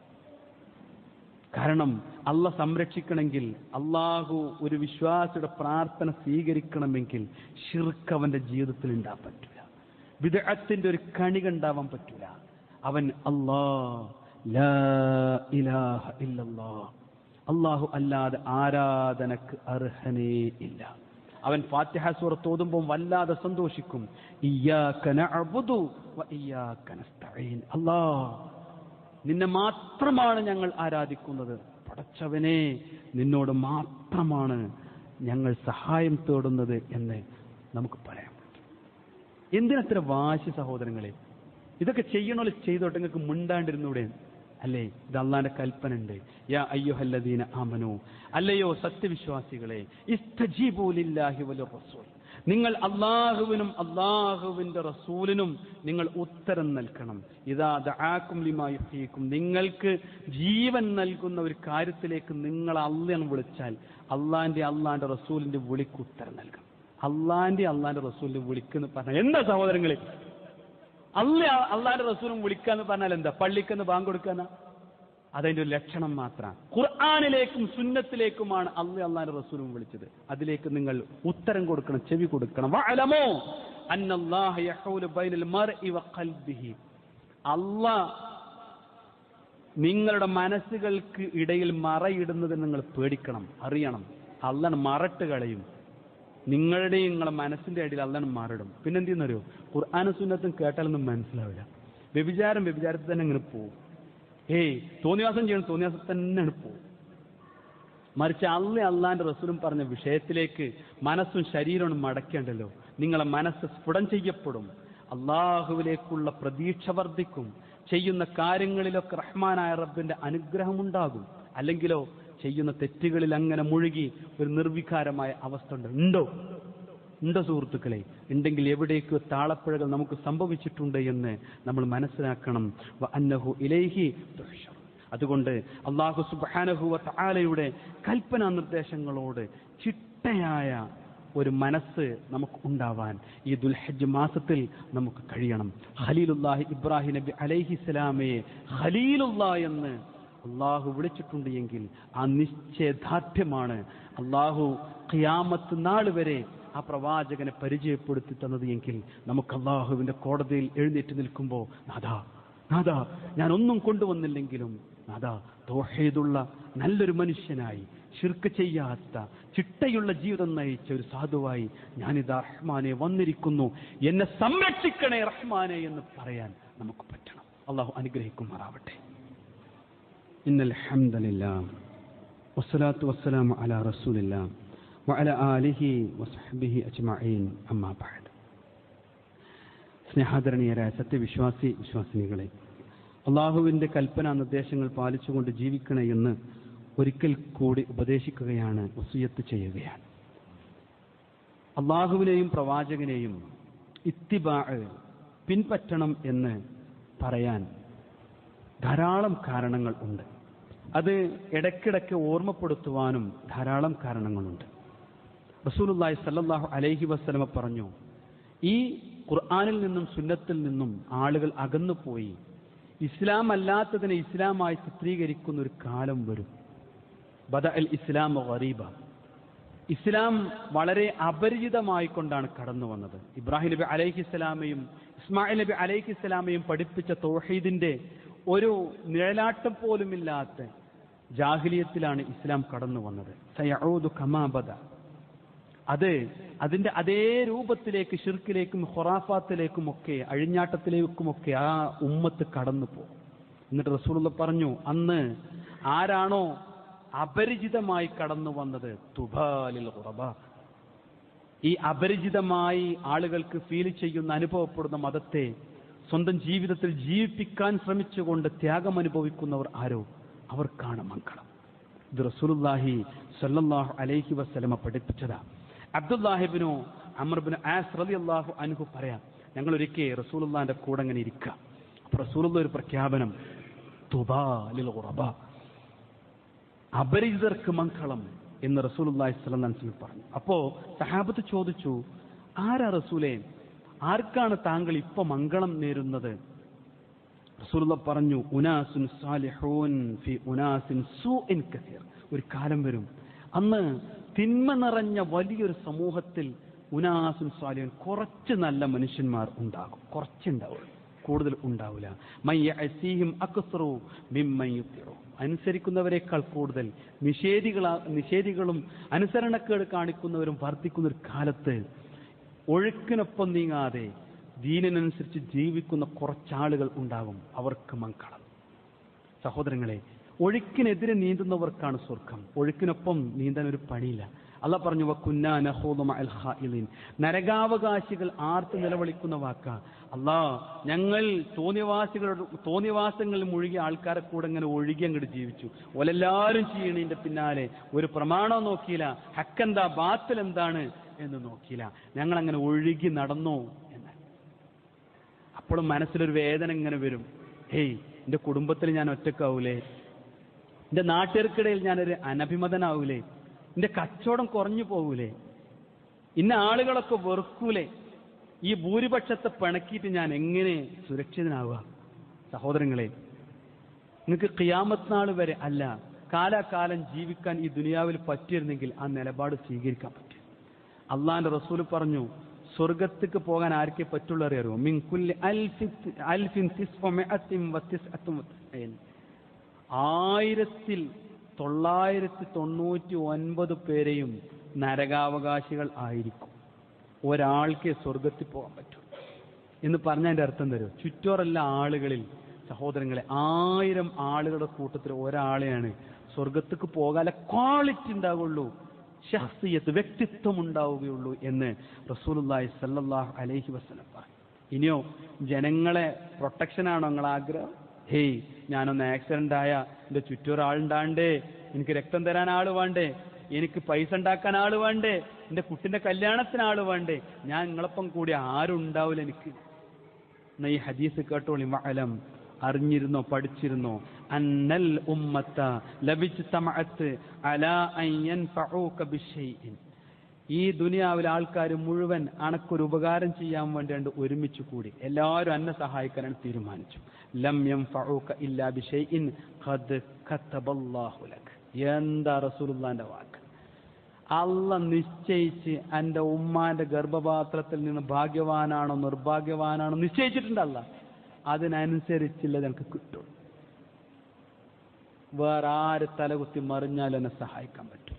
കാരണം അള്ളാഹ് സംരക്ഷിക്കണമെങ്കിൽ, അള്ളാഹു ഒരു വിശ്വാസിയുടെ പ്രാർത്ഥന സ്വീകരിക്കണമെങ്കിൽ ശിർക്ക് അവന്റെ ജീവിതത്തിൽ ഉണ്ടാകാൻ പറ്റില്ല, ബിദ്അത്തിന്റെ ഒരു കണി കണ്ടാവാൻ പറ്റില്ല. അവൻ അല്ലാഹ് ലാ ഇലാഹ ഇല്ലല്ലാഹ്, അള്ളാഹു അല്ലാതെ ആരാധനക്ക് അർഹനേ ഇല്ല. അവൻ ഫാത്തിഹ സൂറത്ത് ഓതുമ്പോൾ വല്ലാതെ സന്തോഷിക്കും. ഇയ്യാക നഅ്ബുദു വ ഇയ്യാക നസ്തഈൻ, അല്ലാഹ് നിന്നെ മാത്രമാണ് ഞങ്ങൾ ആരാധിക്കുന്നത്, പടച്ചവനെ നിന്നോട് മാത്രമാണ് ഞങ്ങൾ സഹായം തേടുന്നത് എന്ന് നമുക്ക് പറയാം. എന്തിനത്ര വാശി സഹോദരങ്ങളെ? ഇതൊക്കെ ചെയ്യണോ ചെയ്തോട്ടെ, നിങ്ങൾക്ക് മിണ്ടാണ്ടിരുന്നൂടെ? അല്ലേ, ഇത് അള്ളാന്റെ കൽപ്പന ഉണ്ട്. യാ അയ്യുഹല്ലദീന ആമനൂ, അല്ലയോ സത്യവിശ്വാസികളെ, ഇസ്തജീബൂ ലില്ലാഹി വൽ റസൂൽ, നിങ്ങൾ അള്ളാഹുവിനും അള്ളാഹുവിന്റെ റസൂലിനും നിങ്ങൾ ഉത്തരം നൽകണം. ഇദാ ദആകും ലിമാ യുഹ്യീകും, നിങ്ങൾക്ക് ജീവൻ നൽകുന്ന ഒരു കാര്യത്തിലേക്ക് നിങ്ങൾ അള്ളാഹനെ വിളിച്ചാൽ അള്ളാന്റെ അള്ളാന്റെ റസൂലിന്റെ വിളിക്ക് ഉത്തരം നൽകണം. അള്ളാന്റെ അള്ളാന്റെ റസൂലിന്റെ വിളിക്കെന്ന് പറഞ്ഞാൽ എന്താ സഹോദരങ്ങളെ? അള്ളാ അള്ളാന്റെ റസൂലും വിളിക്കാന്ന് പറഞ്ഞാൽ എന്താ? പള്ളിക്കെന്ന് ബാങ്ക് കൊടുക്കാനാ? അതിന്റെ ഒരു ലക്ഷണം മാത്രമാണ്. ഖുർആനിലേക്കും സുന്നത്തിലേക്കുമാണ് അള്ളാഹ് അള്ളാന്റെ റസൂലും വിളിച്ചത്. അതിലേക്ക് നിങ്ങൾ ഉത്തരം കൊടുക്കണം, ചെവി കൊടുക്കണം. വഅലമൂ അന്നല്ലാഹ യഹൂലു ബൈനൽ മർഇ വഖൽബിഹി, അള്ളാഹ് നിങ്ങളുടെ മനസ്സുകൾക്ക് ഇടയിൽ മറയിടുന്നത് നിങ്ങൾ പേടിക്കണം, അറിയണം. അള്ളാഹ് മറട്ട് കളയും, നിങ്ങളുടെയും നിങ്ങളുടെ മനസ്സിന്റെ ഇടയിൽ അള്ളാഹ് മാറിടും. പിന്നെന്തെന്നറിയോ? ഖുർആനും സുന്നത്തും കേട്ടാലൊന്നും മനസ്സിലാവില്ല. വ്യഭിചാരം വ്യഭിചാരത്തിൽ തന്നെ ഇങ്ങനെ പോകും. ഏയ് തോന്നിവാസം ചെയ്യണം, തോന്നിവാസം തന്നെയാണ് പോകും. മറിച്ച് അള്ളാഹ് അള്ളാന്റെ റസൂലും പറഞ്ഞ വിഷയത്തിലേക്ക് മനസ്സും ശരീരവും മടക്കേണ്ടല്ലോ. നിങ്ങളെ മനസ്സ് സ്ഫുടം ചെയ്യപ്പെടും, അള്ളാഹുവിലേക്കുള്ള പ്രതീക്ഷ വർദ്ധിക്കും, ചെയ്യുന്ന കാര്യങ്ങളിലൊക്കെ റഹ്മാനായ റബ്ബിന്റെ അനുഗ്രഹമുണ്ടാകും. അല്ലെങ്കിലോ ചെയ്യുന്ന തെറ്റുകളിൽ അങ്ങനെ മുഴുകി ഒരു നിർവികാരമായ അവസ്ഥ ഉണ്ട്. ഉണ്ടോ ഉണ്ടോ സുഹൃത്തുക്കളെ? ഉണ്ടെങ്കിൽ എവിടേക്കോ താളപ്പിഴകൾ നമുക്ക് സംഭവിച്ചിട്ടുണ്ട് എന്ന് നമ്മൾ മനസ്സിലാക്കണം. വഅന്നഹു ഇലൈഹി തുഹ്ശർ. അതുകൊണ്ട് അല്ലാഹു സുബ്ഹാനഹു വ തആലയുടെ കൽപ്പനാ നിർദ്ദേശങ്ങളോട് ചിട്ടയായ ഒരു മനസ്സ് നമുക്ക് ഉണ്ടാവാൻ ഈ ദുൽഹജ്ജ് മാസത്തിൽ നമുക്ക് കഴിയണം. ഖലീലുല്ലാഹി ഇബ്രാഹിം നബി അലൈഹിസ്സലാമയെ ഖലീലുല്ലാഹ് എന്ന് അള്ളാഹു വിളിച്ചിട്ടുണ്ട് എങ്കിൽ ആ നിശ്ചയദാർഢ്യമാണ് അള്ളാഹു ഖിയാമത്ത് നാൾ വരെ ആ പ്രവാചകനെ പരിചയപ്പെടുത്തി തന്നത് എങ്കിൽ നമുക്ക് അള്ളാഹുവിന്റെ കോടതിയിൽ എഴുന്നേറ്റ് നിൽക്കുമ്പോൾ നാദാ നാദാ ഞാൻ ഒന്നും കൊണ്ടുവന്നില്ലെങ്കിലും നാദാ തൗഹീദുള്ള നല്ലൊരു മനുഷ്യനായി, ശിർക്ക് ചെയ്യാത്ത ചിട്ടയുള്ള ജീവിതം നയിച്ച ഒരു സാധുവായി ഞാനിതാ റഹ്മാനെ വന്നിരിക്കുന്നു, എന്നെ സംരക്ഷിക്കണേ റഹ്മാനെ എന്ന് പറയാൻ നമുക്ക് പറ്റണം. അള്ളാഹു അനുഗ്രഹിക്കുമാറാവട്ടെ. ഇന്നൽ ഹംദലില്ലാഹ് വസ്സലാത്തു വസ്സലാമു അലാ റസൂലില്ലാഹ് വഅലാ ആലിഹി വസ്ഹബിഹി അജ്മഈൻ. അമ്മാ ബഅദ്. സ്നേഹാദരണീയരായ സത്യവിശ്വാസി വിശ്വാസിനികളെ, അള്ളാഹുവിന്റെ കൽപ്പനാ നിർദ്ദേശങ്ങൾ പാലിച്ചുകൊണ്ട് ജീവിക്കണേ എന്ന് ഒരിക്കൽ കൂടി ഉപദേശിക്കുകയാണ്, വസിയത്ത് ചെയ്യുകയാണ്. അള്ളാഹുവിനെയും പ്രവാചകനെയും ഇത്തിബാഅ് പിൻപറ്റണം എന്ന് പറയാൻ ധാരാളം കാരണങ്ങൾ ഉണ്ട്. അത് ഇടയ്ക്കിടയ്ക്ക് ഓർമ്മപ്പെടുത്തുവാനും ധാരാളം കാരണങ്ങളുണ്ട്. റസൂലുള്ളാഹി സ്വല്ലല്ലാഹു അലൈഹി വസല്ലമ പറഞ്ഞു, ഈ ഖുർആനിൽ നിന്നും സുന്നത്തിൽ നിന്നും ആളുകൾ അകന്നുപോയി ഇസ്ലാം അല്ലാത്തതിനെ ഇസ്ലാമായി ചിത്രീകരിക്കുന്ന ഒരു കാലം വരും. ബദഅൽ ഇസ്ലാം ഗരീബ, ഇസ്ലാം വളരെ അപരിചിതമായിക്കൊണ്ടാണ് കടന്നു വന്നത്. ഇബ്രാഹിം നബി അലൈഹിസ്സലാമയും ഇസ്മായിൽ നബി അലൈഹിസ്സലാമയും പഠിപ്പിച്ച തൗഹീദിന്റെ ഒരു നിഴലാട്ടം പോലുമില്ലാത്ത ജാഹിലിയത്തിലാണ് ഇസ്ലാം കടന്നു വന്നത്. സയഊദു കമാ ബദ, അത് അതിന്റെ അതേ രൂപത്തിലേക്ക് ഷിർക്കിലേക്കും ഖുറാഫാത്തിലേക്കുമൊക്കെ അഴിഞ്ഞാട്ടത്തിലേക്കുമൊക്കെ ആ ഉമ്മത്ത് കടന്നു പോകും. എന്നിട്ട് റസൂലുള്ളാഹി പറഞ്ഞു, അന്ന് ആരാണോ അപരിചിതമായി കടന്നു വന്നത്, തുബാലിൽ ഖുറബ, ഈ അപരിചിതമായി ആളുകൾക്ക് ഫീൽ ചെയ്യുന്ന അനുഭവപ്പെടുന്ന മതത്തെ സ്വന്തം ജീവിതത്തിൽ ജീവിപ്പിക്കാൻ ശ്രമിച്ചുകൊണ്ട് ത്യാഗം അനുഭവിക്കുന്നവർ ആരോ അവർക്കാണ് മംഗളം. ഇത് റസൂലുള്ളാഹി സ്വല്ലല്ലാഹു അലൈഹി വസല്ലമ പഠിപ്പിച്ചതാ. അബ്ദുല്ലാഹിബ്നു അംർ ഇബ്നു ആസ് റളിയല്ലാഹു അൻഹു പറയാം, ഞങ്ങൾ ഒരിക്കൽ റസൂലുള്ളാഹിന്റെ കൂടെ അങ്ങനെ ഇരിക്കുക. അപ്പോൾ റസൂലുള്ളാഹി ഒരു പ്രഖ്യാപനം, തുബാ ലിൽ ഖുറബ, അപരിചിതർക്ക് മംഗളം എന്ന് റസൂലുള്ളാഹി സ്വല്ലല്ലാഹു അലൈഹി വസല്ലം പറഞ്ഞു. അപ്പോ സഹാബത്ത് ചോദിച്ചു, ആരാ റസൂലേ, ആർക്കാണ് താങ്കൾ ഇപ്പൊ മംഗളം നേരുന്നത്? റസൂലുള്ളാഹി പറഞ്ഞു, ഉനാസുൻ സാലിഹൂൻ ഫി ഉനാസിൻ സൂഇൻ കസീർ. ഒരു കാലം വരും, അന്ന് തിന്മ നിറഞ്ഞ വലിയൊരു സമൂഹത്തിൽ ഉനാസുൻ സാലിഹൂൻ, കുറച്ച് നല്ല മനുഷ്യന്മാർ ഉണ്ടാകും. കുറച്ചുണ്ടാവും, കൂടുതൽ ഉണ്ടാവില്ല. മയ്യഅസീഹിം അക്സറു മിമ്മൻ യുതിഉ, അനുസരിക്കുന്നവരെക്കാൾ കൂടുതൽ നിഷേധികളാ നിഷേധികളും അനുസരണക്കേട് കാണിക്കുന്നവരും വർദ്ധിക്കുന്ന ഒരു കാലത്ത് ഒഴുക്കിനൊപ്പം നീങ്ങാതെ ദീനിനനുസരിച്ച് ജീവിക്കുന്ന കുറച്ചാളുകൾ ഉണ്ടാകും. അവർക്ക് മംഗളം. സഹോദരങ്ങളെ, ഒഴുക്കിനെതിരെ നീന്തുന്നവർക്കാണ് സ്വർഗം. ഒഴുക്കിനൊപ്പം നീന്താൻ ഒരു പണിയില്ല. അല്ലാഹ് പറഞ്ഞു, വകുന്നാ നഖൂദു മഅൽ ഖായിലീൻ, നരകാവകാശികൾ ആർത്ത് നിലവിളിക്കുന്ന വാക്ക. അല്ലാഹ്, ഞങ്ങൾ തോന്നിവാസികളുടെ തോന്നിവാസങ്ങളിൽ മുഴുകിയ ആൾക്കാരെ കൂടെ ഇങ്ങനെ ഒഴുകി അങ്ങോട്ട് ജീവിച്ചു. ഓലെല്ലാവരും ചെയ്യണതിന്റെ പിന്നാലെ ഒരു പ്രമാണം നോക്കിയില്ല, ഹക്കെന്താ ബാത്തിൽ എന്താണ് എന്ന് നോക്കിയില്ല. ഞങ്ങൾ അങ്ങനെ ഒഴുകി നടന്നു എന്ന്. അപ്പോഴും മനസ്സിലൊരു വേദന ഇങ്ങനെ വരും. ഹേയ്, എന്റെ കുടുംബത്തിൽ ഞാൻ ഒറ്റക്കാവൂലേ? എന്റെ നാട്ടുകാർക്കിടയിൽ ഞാനൊരു അനഭിമതനാവൂലേ? എന്റെ കച്ചവടം കുറഞ്ഞു പോകൂലേ? ഇന്ന ആളുകളൊക്കെ വെറുക്കൂലേ? ഈ ഭൂരിപക്ഷത്തെ പിണക്കിയിട്ട് ഞാൻ എങ്ങനെ സുരക്ഷിതനാവുക? സഹോദരങ്ങളെ, നിങ്ങൾക്ക് ഖിയാമത്ത് നാൾ വരെ അല്ല, കാലാകാലം ജീവിക്കാൻ ഈ ദുനിയാവിൽ പറ്റിയിരുന്നെങ്കിൽ ആ നിലപാട് സ്വീകരിക്കാൻ പറ്റും. അള്ളാന്റെ റസൂല് പറഞ്ഞു, സ്വർഗത്തേക്ക് പോകാൻ ആർക്കേ പറ്റുള്ളൂ അറിയാമോ? മിൻ കുല്ലി അൽഫിൻ തിസ്അമിഅത്തിൻ വതിസ്അത്തുൻ വതസ്ഈൻ, ആയിരത്തിൽ തൊള്ളായിരത്തി തൊണ്ണൂറ്റി ഒൻപത് പേരെയും നരകാവകാശികൾ ആയിരിക്കും. ഒരാൾക്കേ സ്വർഗത്തിൽ പോകാൻ പറ്റും എന്ന് പറഞ്ഞതിന്റെ അർത്ഥം തരും. ചുറ്റോറല്ല ആളുകളിൽ സഹോദരങ്ങളെ, ആയിരം ആളുകളുടെ കൂട്ടത്തിൽ ഒരാളെയാണ് സ്വർഗത്തേക്ക് പോകാനുള്ള ക്വാളിറ്റി ഉണ്ടാവുള്ളൂ, ശഖ്സിയത്ത്, വ്യക്തിത്വം ഉണ്ടാവുകയുള്ളൂ എന്ന് റസൂലുള്ളാഹി സ്വല്ലല്ലാഹു അലൈഹി വസല്ലം പറഞ്ഞു. ഇനിയോ ജനങ്ങളെ പ്രൊട്ടക്ഷനാണോ നിങ്ങൾ ആഗ്രഹം? ഹേയ്, ഞാനൊന്ന് ആക്സിഡന്റ് ആയ എന്റെ ചുറ്റൊരാളുണ്ടാണ്ടേ, എനിക്ക് രക്തം തരാൻ ആള് വേണ്ടേ, എനിക്ക് പൈസ ഉണ്ടാക്കാൻ ആള് വേണ്ടേ, എന്റെ കുട്ടിന്റെ കല്യാണത്തിന് ആള് വേണ്ടേ, ഞാൻ നിങ്ങളൊപ്പം കൂടി ആരും ഉണ്ടാവില്ല എനിക്ക്. എന്നാ ഈ ഹദീസ് കേട്ടോളി. വഅലം, അറിഞ്ഞിരുന്നോ, പഠിച്ചിരുന്നോ, അന്നൽ ഉമ്മത്ത ലബിജ്തമഅത് അലാ അൻ യൻഫഉക ബിശൈഇൻ, ഈ ദുനിയാവിലെ ആൾക്കാർ മുഴുവൻ അനക്കൊരു ഉപകാരം ചെയ്യാൻ വേണ്ടി ഒരുമിച്ച് കൂടി എല്ലാവരും എന്നെ സഹായിക്കാനാണ് തീരുമാനിച്ചു. ലം യൻഫഉക ഇല്ലാ ബിശൈഇൻ ഖദ് കതബല്ലാഹു ലക. എന്താ റസൂലുള്ളാഹിന്റെ വാക്ക്? അല്ലാഹ് നിശ്ചയിച്ച് എൻ്റെ ഉമ്മാന്റെ ഗർഭപാത്രത്തിൽ നിന്ന് ഭാഗ്യവാനാണോ നിർഭാഗ്യവാനാണോ നിശ്ചയിച്ചിട്ടുണ്ട് അല്ലാഹ്. അതിനനുസരിച്ചുള്ളത് എനിക്ക് കിട്ടും. വേറെ ആര് തലകുത്തി മറിഞ്ഞാലും എന്നെ സഹായിക്കാൻ പറ്റില്ല.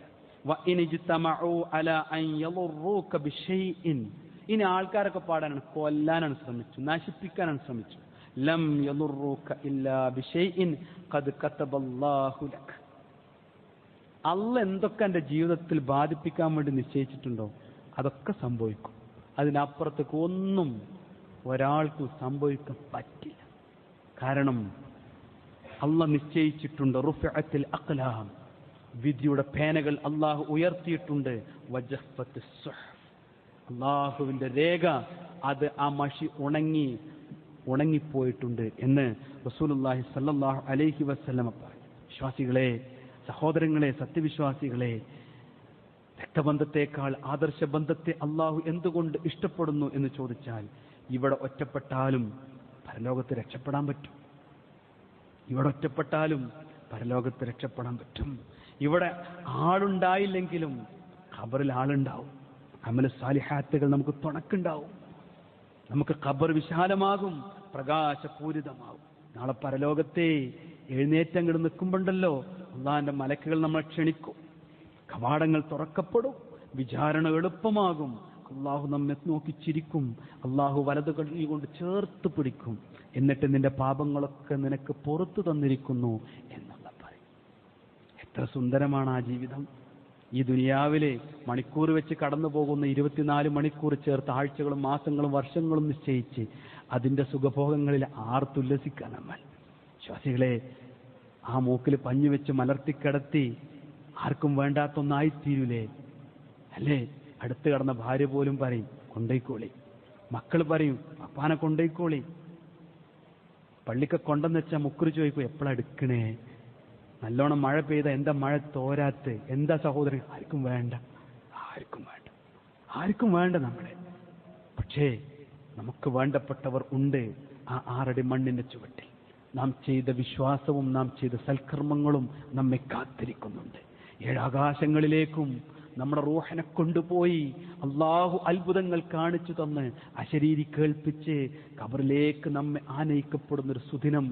ഇനി ആൾക്കാരൊക്കെ പാടാനാണ്, കൊല്ലാനാണ് ശ്രമിച്ചു, നശിപ്പിക്കാനാണ് ശ്രമിച്ചു. ലം യദുറൂക ഇല്ലാ ബിശൈഇൻ ഖദ് കതബല്ലാഹു ലക. അല്ലാഹ് എന്തൊക്കെ എൻ്റെ ജീവിതത്തിൽ ബാധിപ്പിക്കാൻ വേണ്ടി നിശ്ചയിച്ചിട്ടുണ്ടോ അതൊക്കെ സംഭവിക്കും. അതിനപ്പുറത്തേക്ക് ഒന്നും ഒരാൾക്കും സംഭവിക്കാൻ പറ്റില്ല. കാരണം അല്ലാഹ് നിശ്ചയിച്ചിട്ടുണ്ട്. റുഫഅത്തിൽ അഖ്ലാം, വിധിയുടെ പേനകൾ അള്ളാഹു ഉയർത്തിയിട്ടുണ്ട്. വജഫത്ത് സുഹഫ്, അള്ളാഹുവിന്റെ രേഖ അത് ആ മഷി ഉണങ്ങി ഉണങ്ങിപ്പോയിട്ടുണ്ട് എന്ന് റസൂലുള്ളാഹി സ്വല്ലല്ലാഹു അലൈഹി വസല്ലം പറഞ്ഞു. വിശ്വാസികളെ, സഹോദരങ്ങളെ, സത്യവിശ്വാസികളെ, രക്തബന്ധത്തെക്കാൾ ആദർശബന്ധത്തെ അള്ളാഹു എന്തുകൊണ്ട് ഇഷ്ടപ്പെടുന്നു എന്ന് ചോദിച്ചാൽ, ഇവിടെ ഒറ്റപ്പെട്ടാലും പരലോകത്ത് രക്ഷപ്പെടാൻ പറ്റും. ഇവിടെ ഒറ്റപ്പെട്ടാലും പരലോകത്ത് രക്ഷപ്പെടാൻ പറ്റും. ഇവിടെ ആളുണ്ടായില്ലെങ്കിലും ഖബറിൽ ആളുണ്ടാവും. അമല സാലിഹാത്തുകൾ നമുക്ക് തുണക്കുണ്ടാവും. നമുക്ക് ഖബർ വിശാലമാകും, പ്രകാശപൂരിതമാകും. നാളെ പരലോകത്തെ എഴുന്നേറ്റങ്ങൾ നിൽക്കുമ്പോണ്ടല്ലോ അള്ളാഹിന്റെ മലക്കുകൾ നമ്മളെ ക്ഷണിക്കും. കവാടങ്ങൾ തുറക്കപ്പെടും, വിചാരണ എളുപ്പമാകും, അള്ളാഹു നമ്മെ നോക്കി ചിരിക്കും, അള്ളാഹു വലതു കൈ കൊണ്ട് ചേർത്ത് പിടിക്കും, എന്നിട്ട് നിന്റെ പാപങ്ങളൊക്കെ നിനക്ക് പുറത്തു തന്നിരിക്കുന്നു എന്നുള്ള പറയും. എത്ര സുന്ദരമാണ് ആ ജീവിതം. ഈ ദുനിയാവിലെ മണിക്കൂർ വെച്ച് കടന്നു പോകുന്ന ഇരുപത്തിനാല് മണിക്കൂർ ചേർത്ത് ആഴ്ചകളും മാസങ്ങളും വർഷങ്ങളും നിശ്ചയിച്ച് അതിന്റെ സുഖഭോഗങ്ങളിൽ ആർത്തുല്ലസിക്കാൻ നമ്മൾ വിശ്വാസികളെ. ആ മൂക്കിൽ പഞ്ഞു വെച്ച് മലർത്തിക്കിടത്തി ആർക്കും വേണ്ടാത്തൊന്നായിത്തീരൂലേ അല്ലേ? അടുത്ത് കടന്ന ഭാര്യ പോലും പറയും കൊണ്ടേക്കോളി, മക്കൾ പറയും അപ്പാനെ കൊണ്ടേക്കോളി. പള്ളിക്ക് കൊണ്ടെന്ന് വെച്ചാൽ മുക്കുറി ചോദിക്കും എപ്പോഴാ എടുക്കണേ, നല്ലോണം മഴ പെയ്ത എന്താ മഴ തോരാത്ത്, എന്താ സഹോദരൻ? ആർക്കും വേണ്ട, ആർക്കും വേണ്ട, ആർക്കും വേണ്ട നമ്മളെ. പക്ഷേ നമുക്ക് വേണ്ടപ്പെട്ടവർ ഉണ്ട് ആ ആറടി മണ്ണിന്റെ ചുവട്ടിൽ. നാം ചെയ്ത വിശ്വാസവും നാം ചെയ്ത സൽക്കർമ്മങ്ങളും നമ്മെ കാത്തിരിക്കുന്നുണ്ട്. ഏഴാകാശങ്ങളിലേക്കും നമ്മുടെ റൂഹിനെ കൊണ്ടുപോയി അള്ളാഹു അത്ഭുതങ്ങൾ കാണിച്ചു തന്ന് അശരീരി കേൾപ്പിച്ച് ഖബറിലേക്ക് നമ്മെ ആനയിക്കപ്പെടുന്നൊരു സുദിനം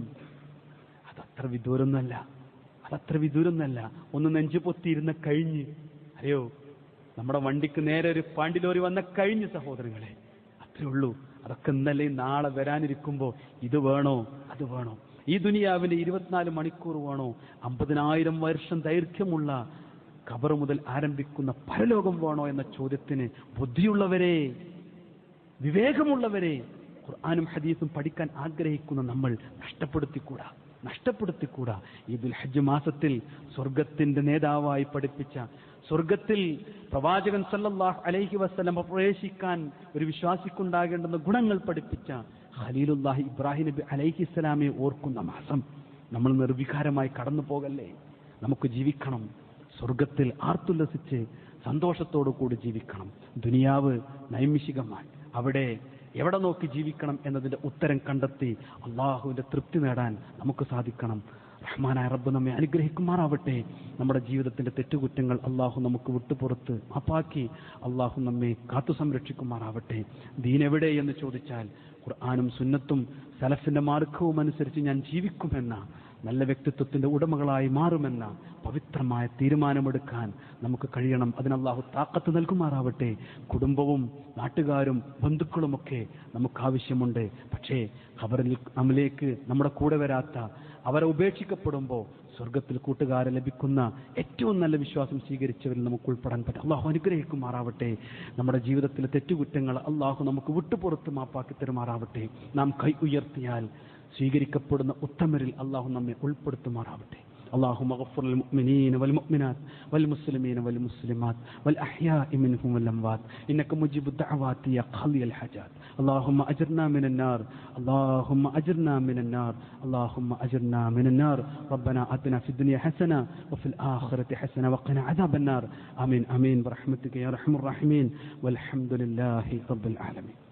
അതത്ര വിദൂരൊന്നല്ല, അതത്ര വിദൂരൊന്നല്ല. ഒന്ന് നെഞ്ചു പൊത്തിയിരുന്ന കഴിഞ്ഞ്, അയ്യോ നമ്മുടെ വണ്ടിക്ക് നേരെ ഒരു പാണ്ടിലോറി വന്ന കഴിഞ്ഞ് സഹോദരങ്ങളെ, അത്രേ ഉള്ളൂ. അതൊക്കെ ഇന്നലെ നാളെ വരാനിരിക്കുമ്പോ ഇത് വേണോ അത് വേണോ, ഈ ദുനിയാവിന്റെ ഇരുപത്തിനാല് മണിക്കൂർ വേണോ, അമ്പതിനായിരം വർഷം ദൈർഘ്യമുള്ള ഖബർ മുതൽ ആരംഭിക്കുന്ന പരലോകം വേണോ എന്ന ചോദ്യത്തിന് ബുദ്ധിയുള്ളവരെ, വിവേകമുള്ളവരെ, ഖുർആനും ഹദീസും പഠിക്കാൻ ആഗ്രഹിക്കുന്ന നമ്മൾ നഷ്ടപ്പെടുത്തിക്കൂടാ, നഷ്ടപ്പെടുത്തിക്കൂടാ. ഈ ദുൽഹജ്ജ് മാസത്തിൽ സ്വർഗത്തിന്റെ നേതാവായി പഠിപ്പിച്ച, സ്വർഗത്തിൽ പ്രവാചകൻ സല്ലല്ലാഹു അലൈഹി വസല്ലം പ്രവേശിക്കാൻ ഒരു വിശ്വാസിക്കുണ്ടാകേണ്ടുന്ന ഗുണങ്ങൾ പഠിപ്പിച്ച ഖലീലുല്ലാഹി ഇബ്രാഹിം നബി അലൈഹിസ്സലാമെ ഓർക്കുന്ന മാസം. നമ്മൾ നിർവികാരമായി കടന്നു പോകല്ലേ. നമുക്ക് ജീവിക്കണം, സ്വർഗത്തിൽ ആർത്തുല്ലസിച്ച് സന്തോഷത്തോടു കൂടി ജീവിക്കണം. ദുനിയാവ് നൈമിഷികമാണ്, അവിടെ എവിടെ നോക്കി ജീവിക്കണം എന്നതിന്റെ ഉത്തരം കണ്ടെത്തി അള്ളാഹുവിന്റെ തൃപ്തി നേടാൻ നമുക്ക് സാധിക്കണം. റഹ്മാനായ റബ്ബ് നമ്മെ അനുഗ്രഹിക്കുമാറാവട്ടെ. നമ്മുടെ ജീവിതത്തിന്റെ തെറ്റുകുറ്റങ്ങൾ അള്ളാഹു നമുക്ക് വിട്ടുപുറത്ത് മാപ്പാക്കി അള്ളാഹു നമ്മെ കാത്തു സംരക്ഷിക്കുമാറാവട്ടെ. ദീനെവിടെ എന്ന് ചോദിച്ചാൽ ഖുർആനും സുന്നത്തും സലഫിന്റെ മാർഗവും അനുസരിച്ച് ഞാൻ ജീവിക്കുമെന്ന, നല്ല വ്യക്തിത്വത്തിന്റെ ഉടമകളായി മാറുമെന്ന പവിത്രമായ തീരുമാനമെടുക്കാൻ നമുക്ക് കഴിയണം. അതിന് അല്ലാഹു താക്കത്ത് നൽകുമാറാവട്ടെ. കുടുംബവും നാട്ടുകാരും ബന്ധുക്കളുമൊക്കെ നമുക്ക് ആവശ്യമുണ്ട്. പക്ഷേ ഖബറിൽ നമ്മിലേക്ക് നമ്മുടെ കൂടെ വരാത്ത, അവരെ ഉപേക്ഷിക്കപ്പെടുമ്പോൾ സ്വർഗത്തിൽ കൂട്ടുകാരെ ലഭിക്കുന്ന ഏറ്റവും നല്ല വിശ്വാസം സ്വീകരിച്ചവരിൽ നമുക്ക് ഉൾപ്പെടാൻ പറ്റും. അള്ളാഹു അനുഗ്രഹിക്കുമാറാവട്ടെ. നമ്മുടെ ജീവിതത്തിലെ തെറ്റുകുറ്റങ്ങൾ അള്ളാഹു നമുക്ക് വിട്ടുപുറത്ത് മാപ്പാക്കി തരുമാറാവട്ടെ. നാം കൈ ഉയർത്തിയാൽ സ്വീകരിക്കപ്പെടുന്ന ഉത്തമരിൽ അള്ളാഹു നമ്മെ ഉൾപ്പെടുത്തുമാറാവട്ടെ. اللهم اغفر للمؤمنين والمؤمنات والمسلمين والمسلمات والأحياء منهم والأموات إنك مجيب الدعوات يا قاضي الحاجات. اللهم أجرنا من النار، اللهم أجرنا من النار، اللهم أجرنا من النار. ربنا آتنا في الدنيا حسنة وفي الآخرة حسنة وقنا عذاب النار. آمين آمين برحمتك يا أرحم الراحمين والحمد لله رب العالمين.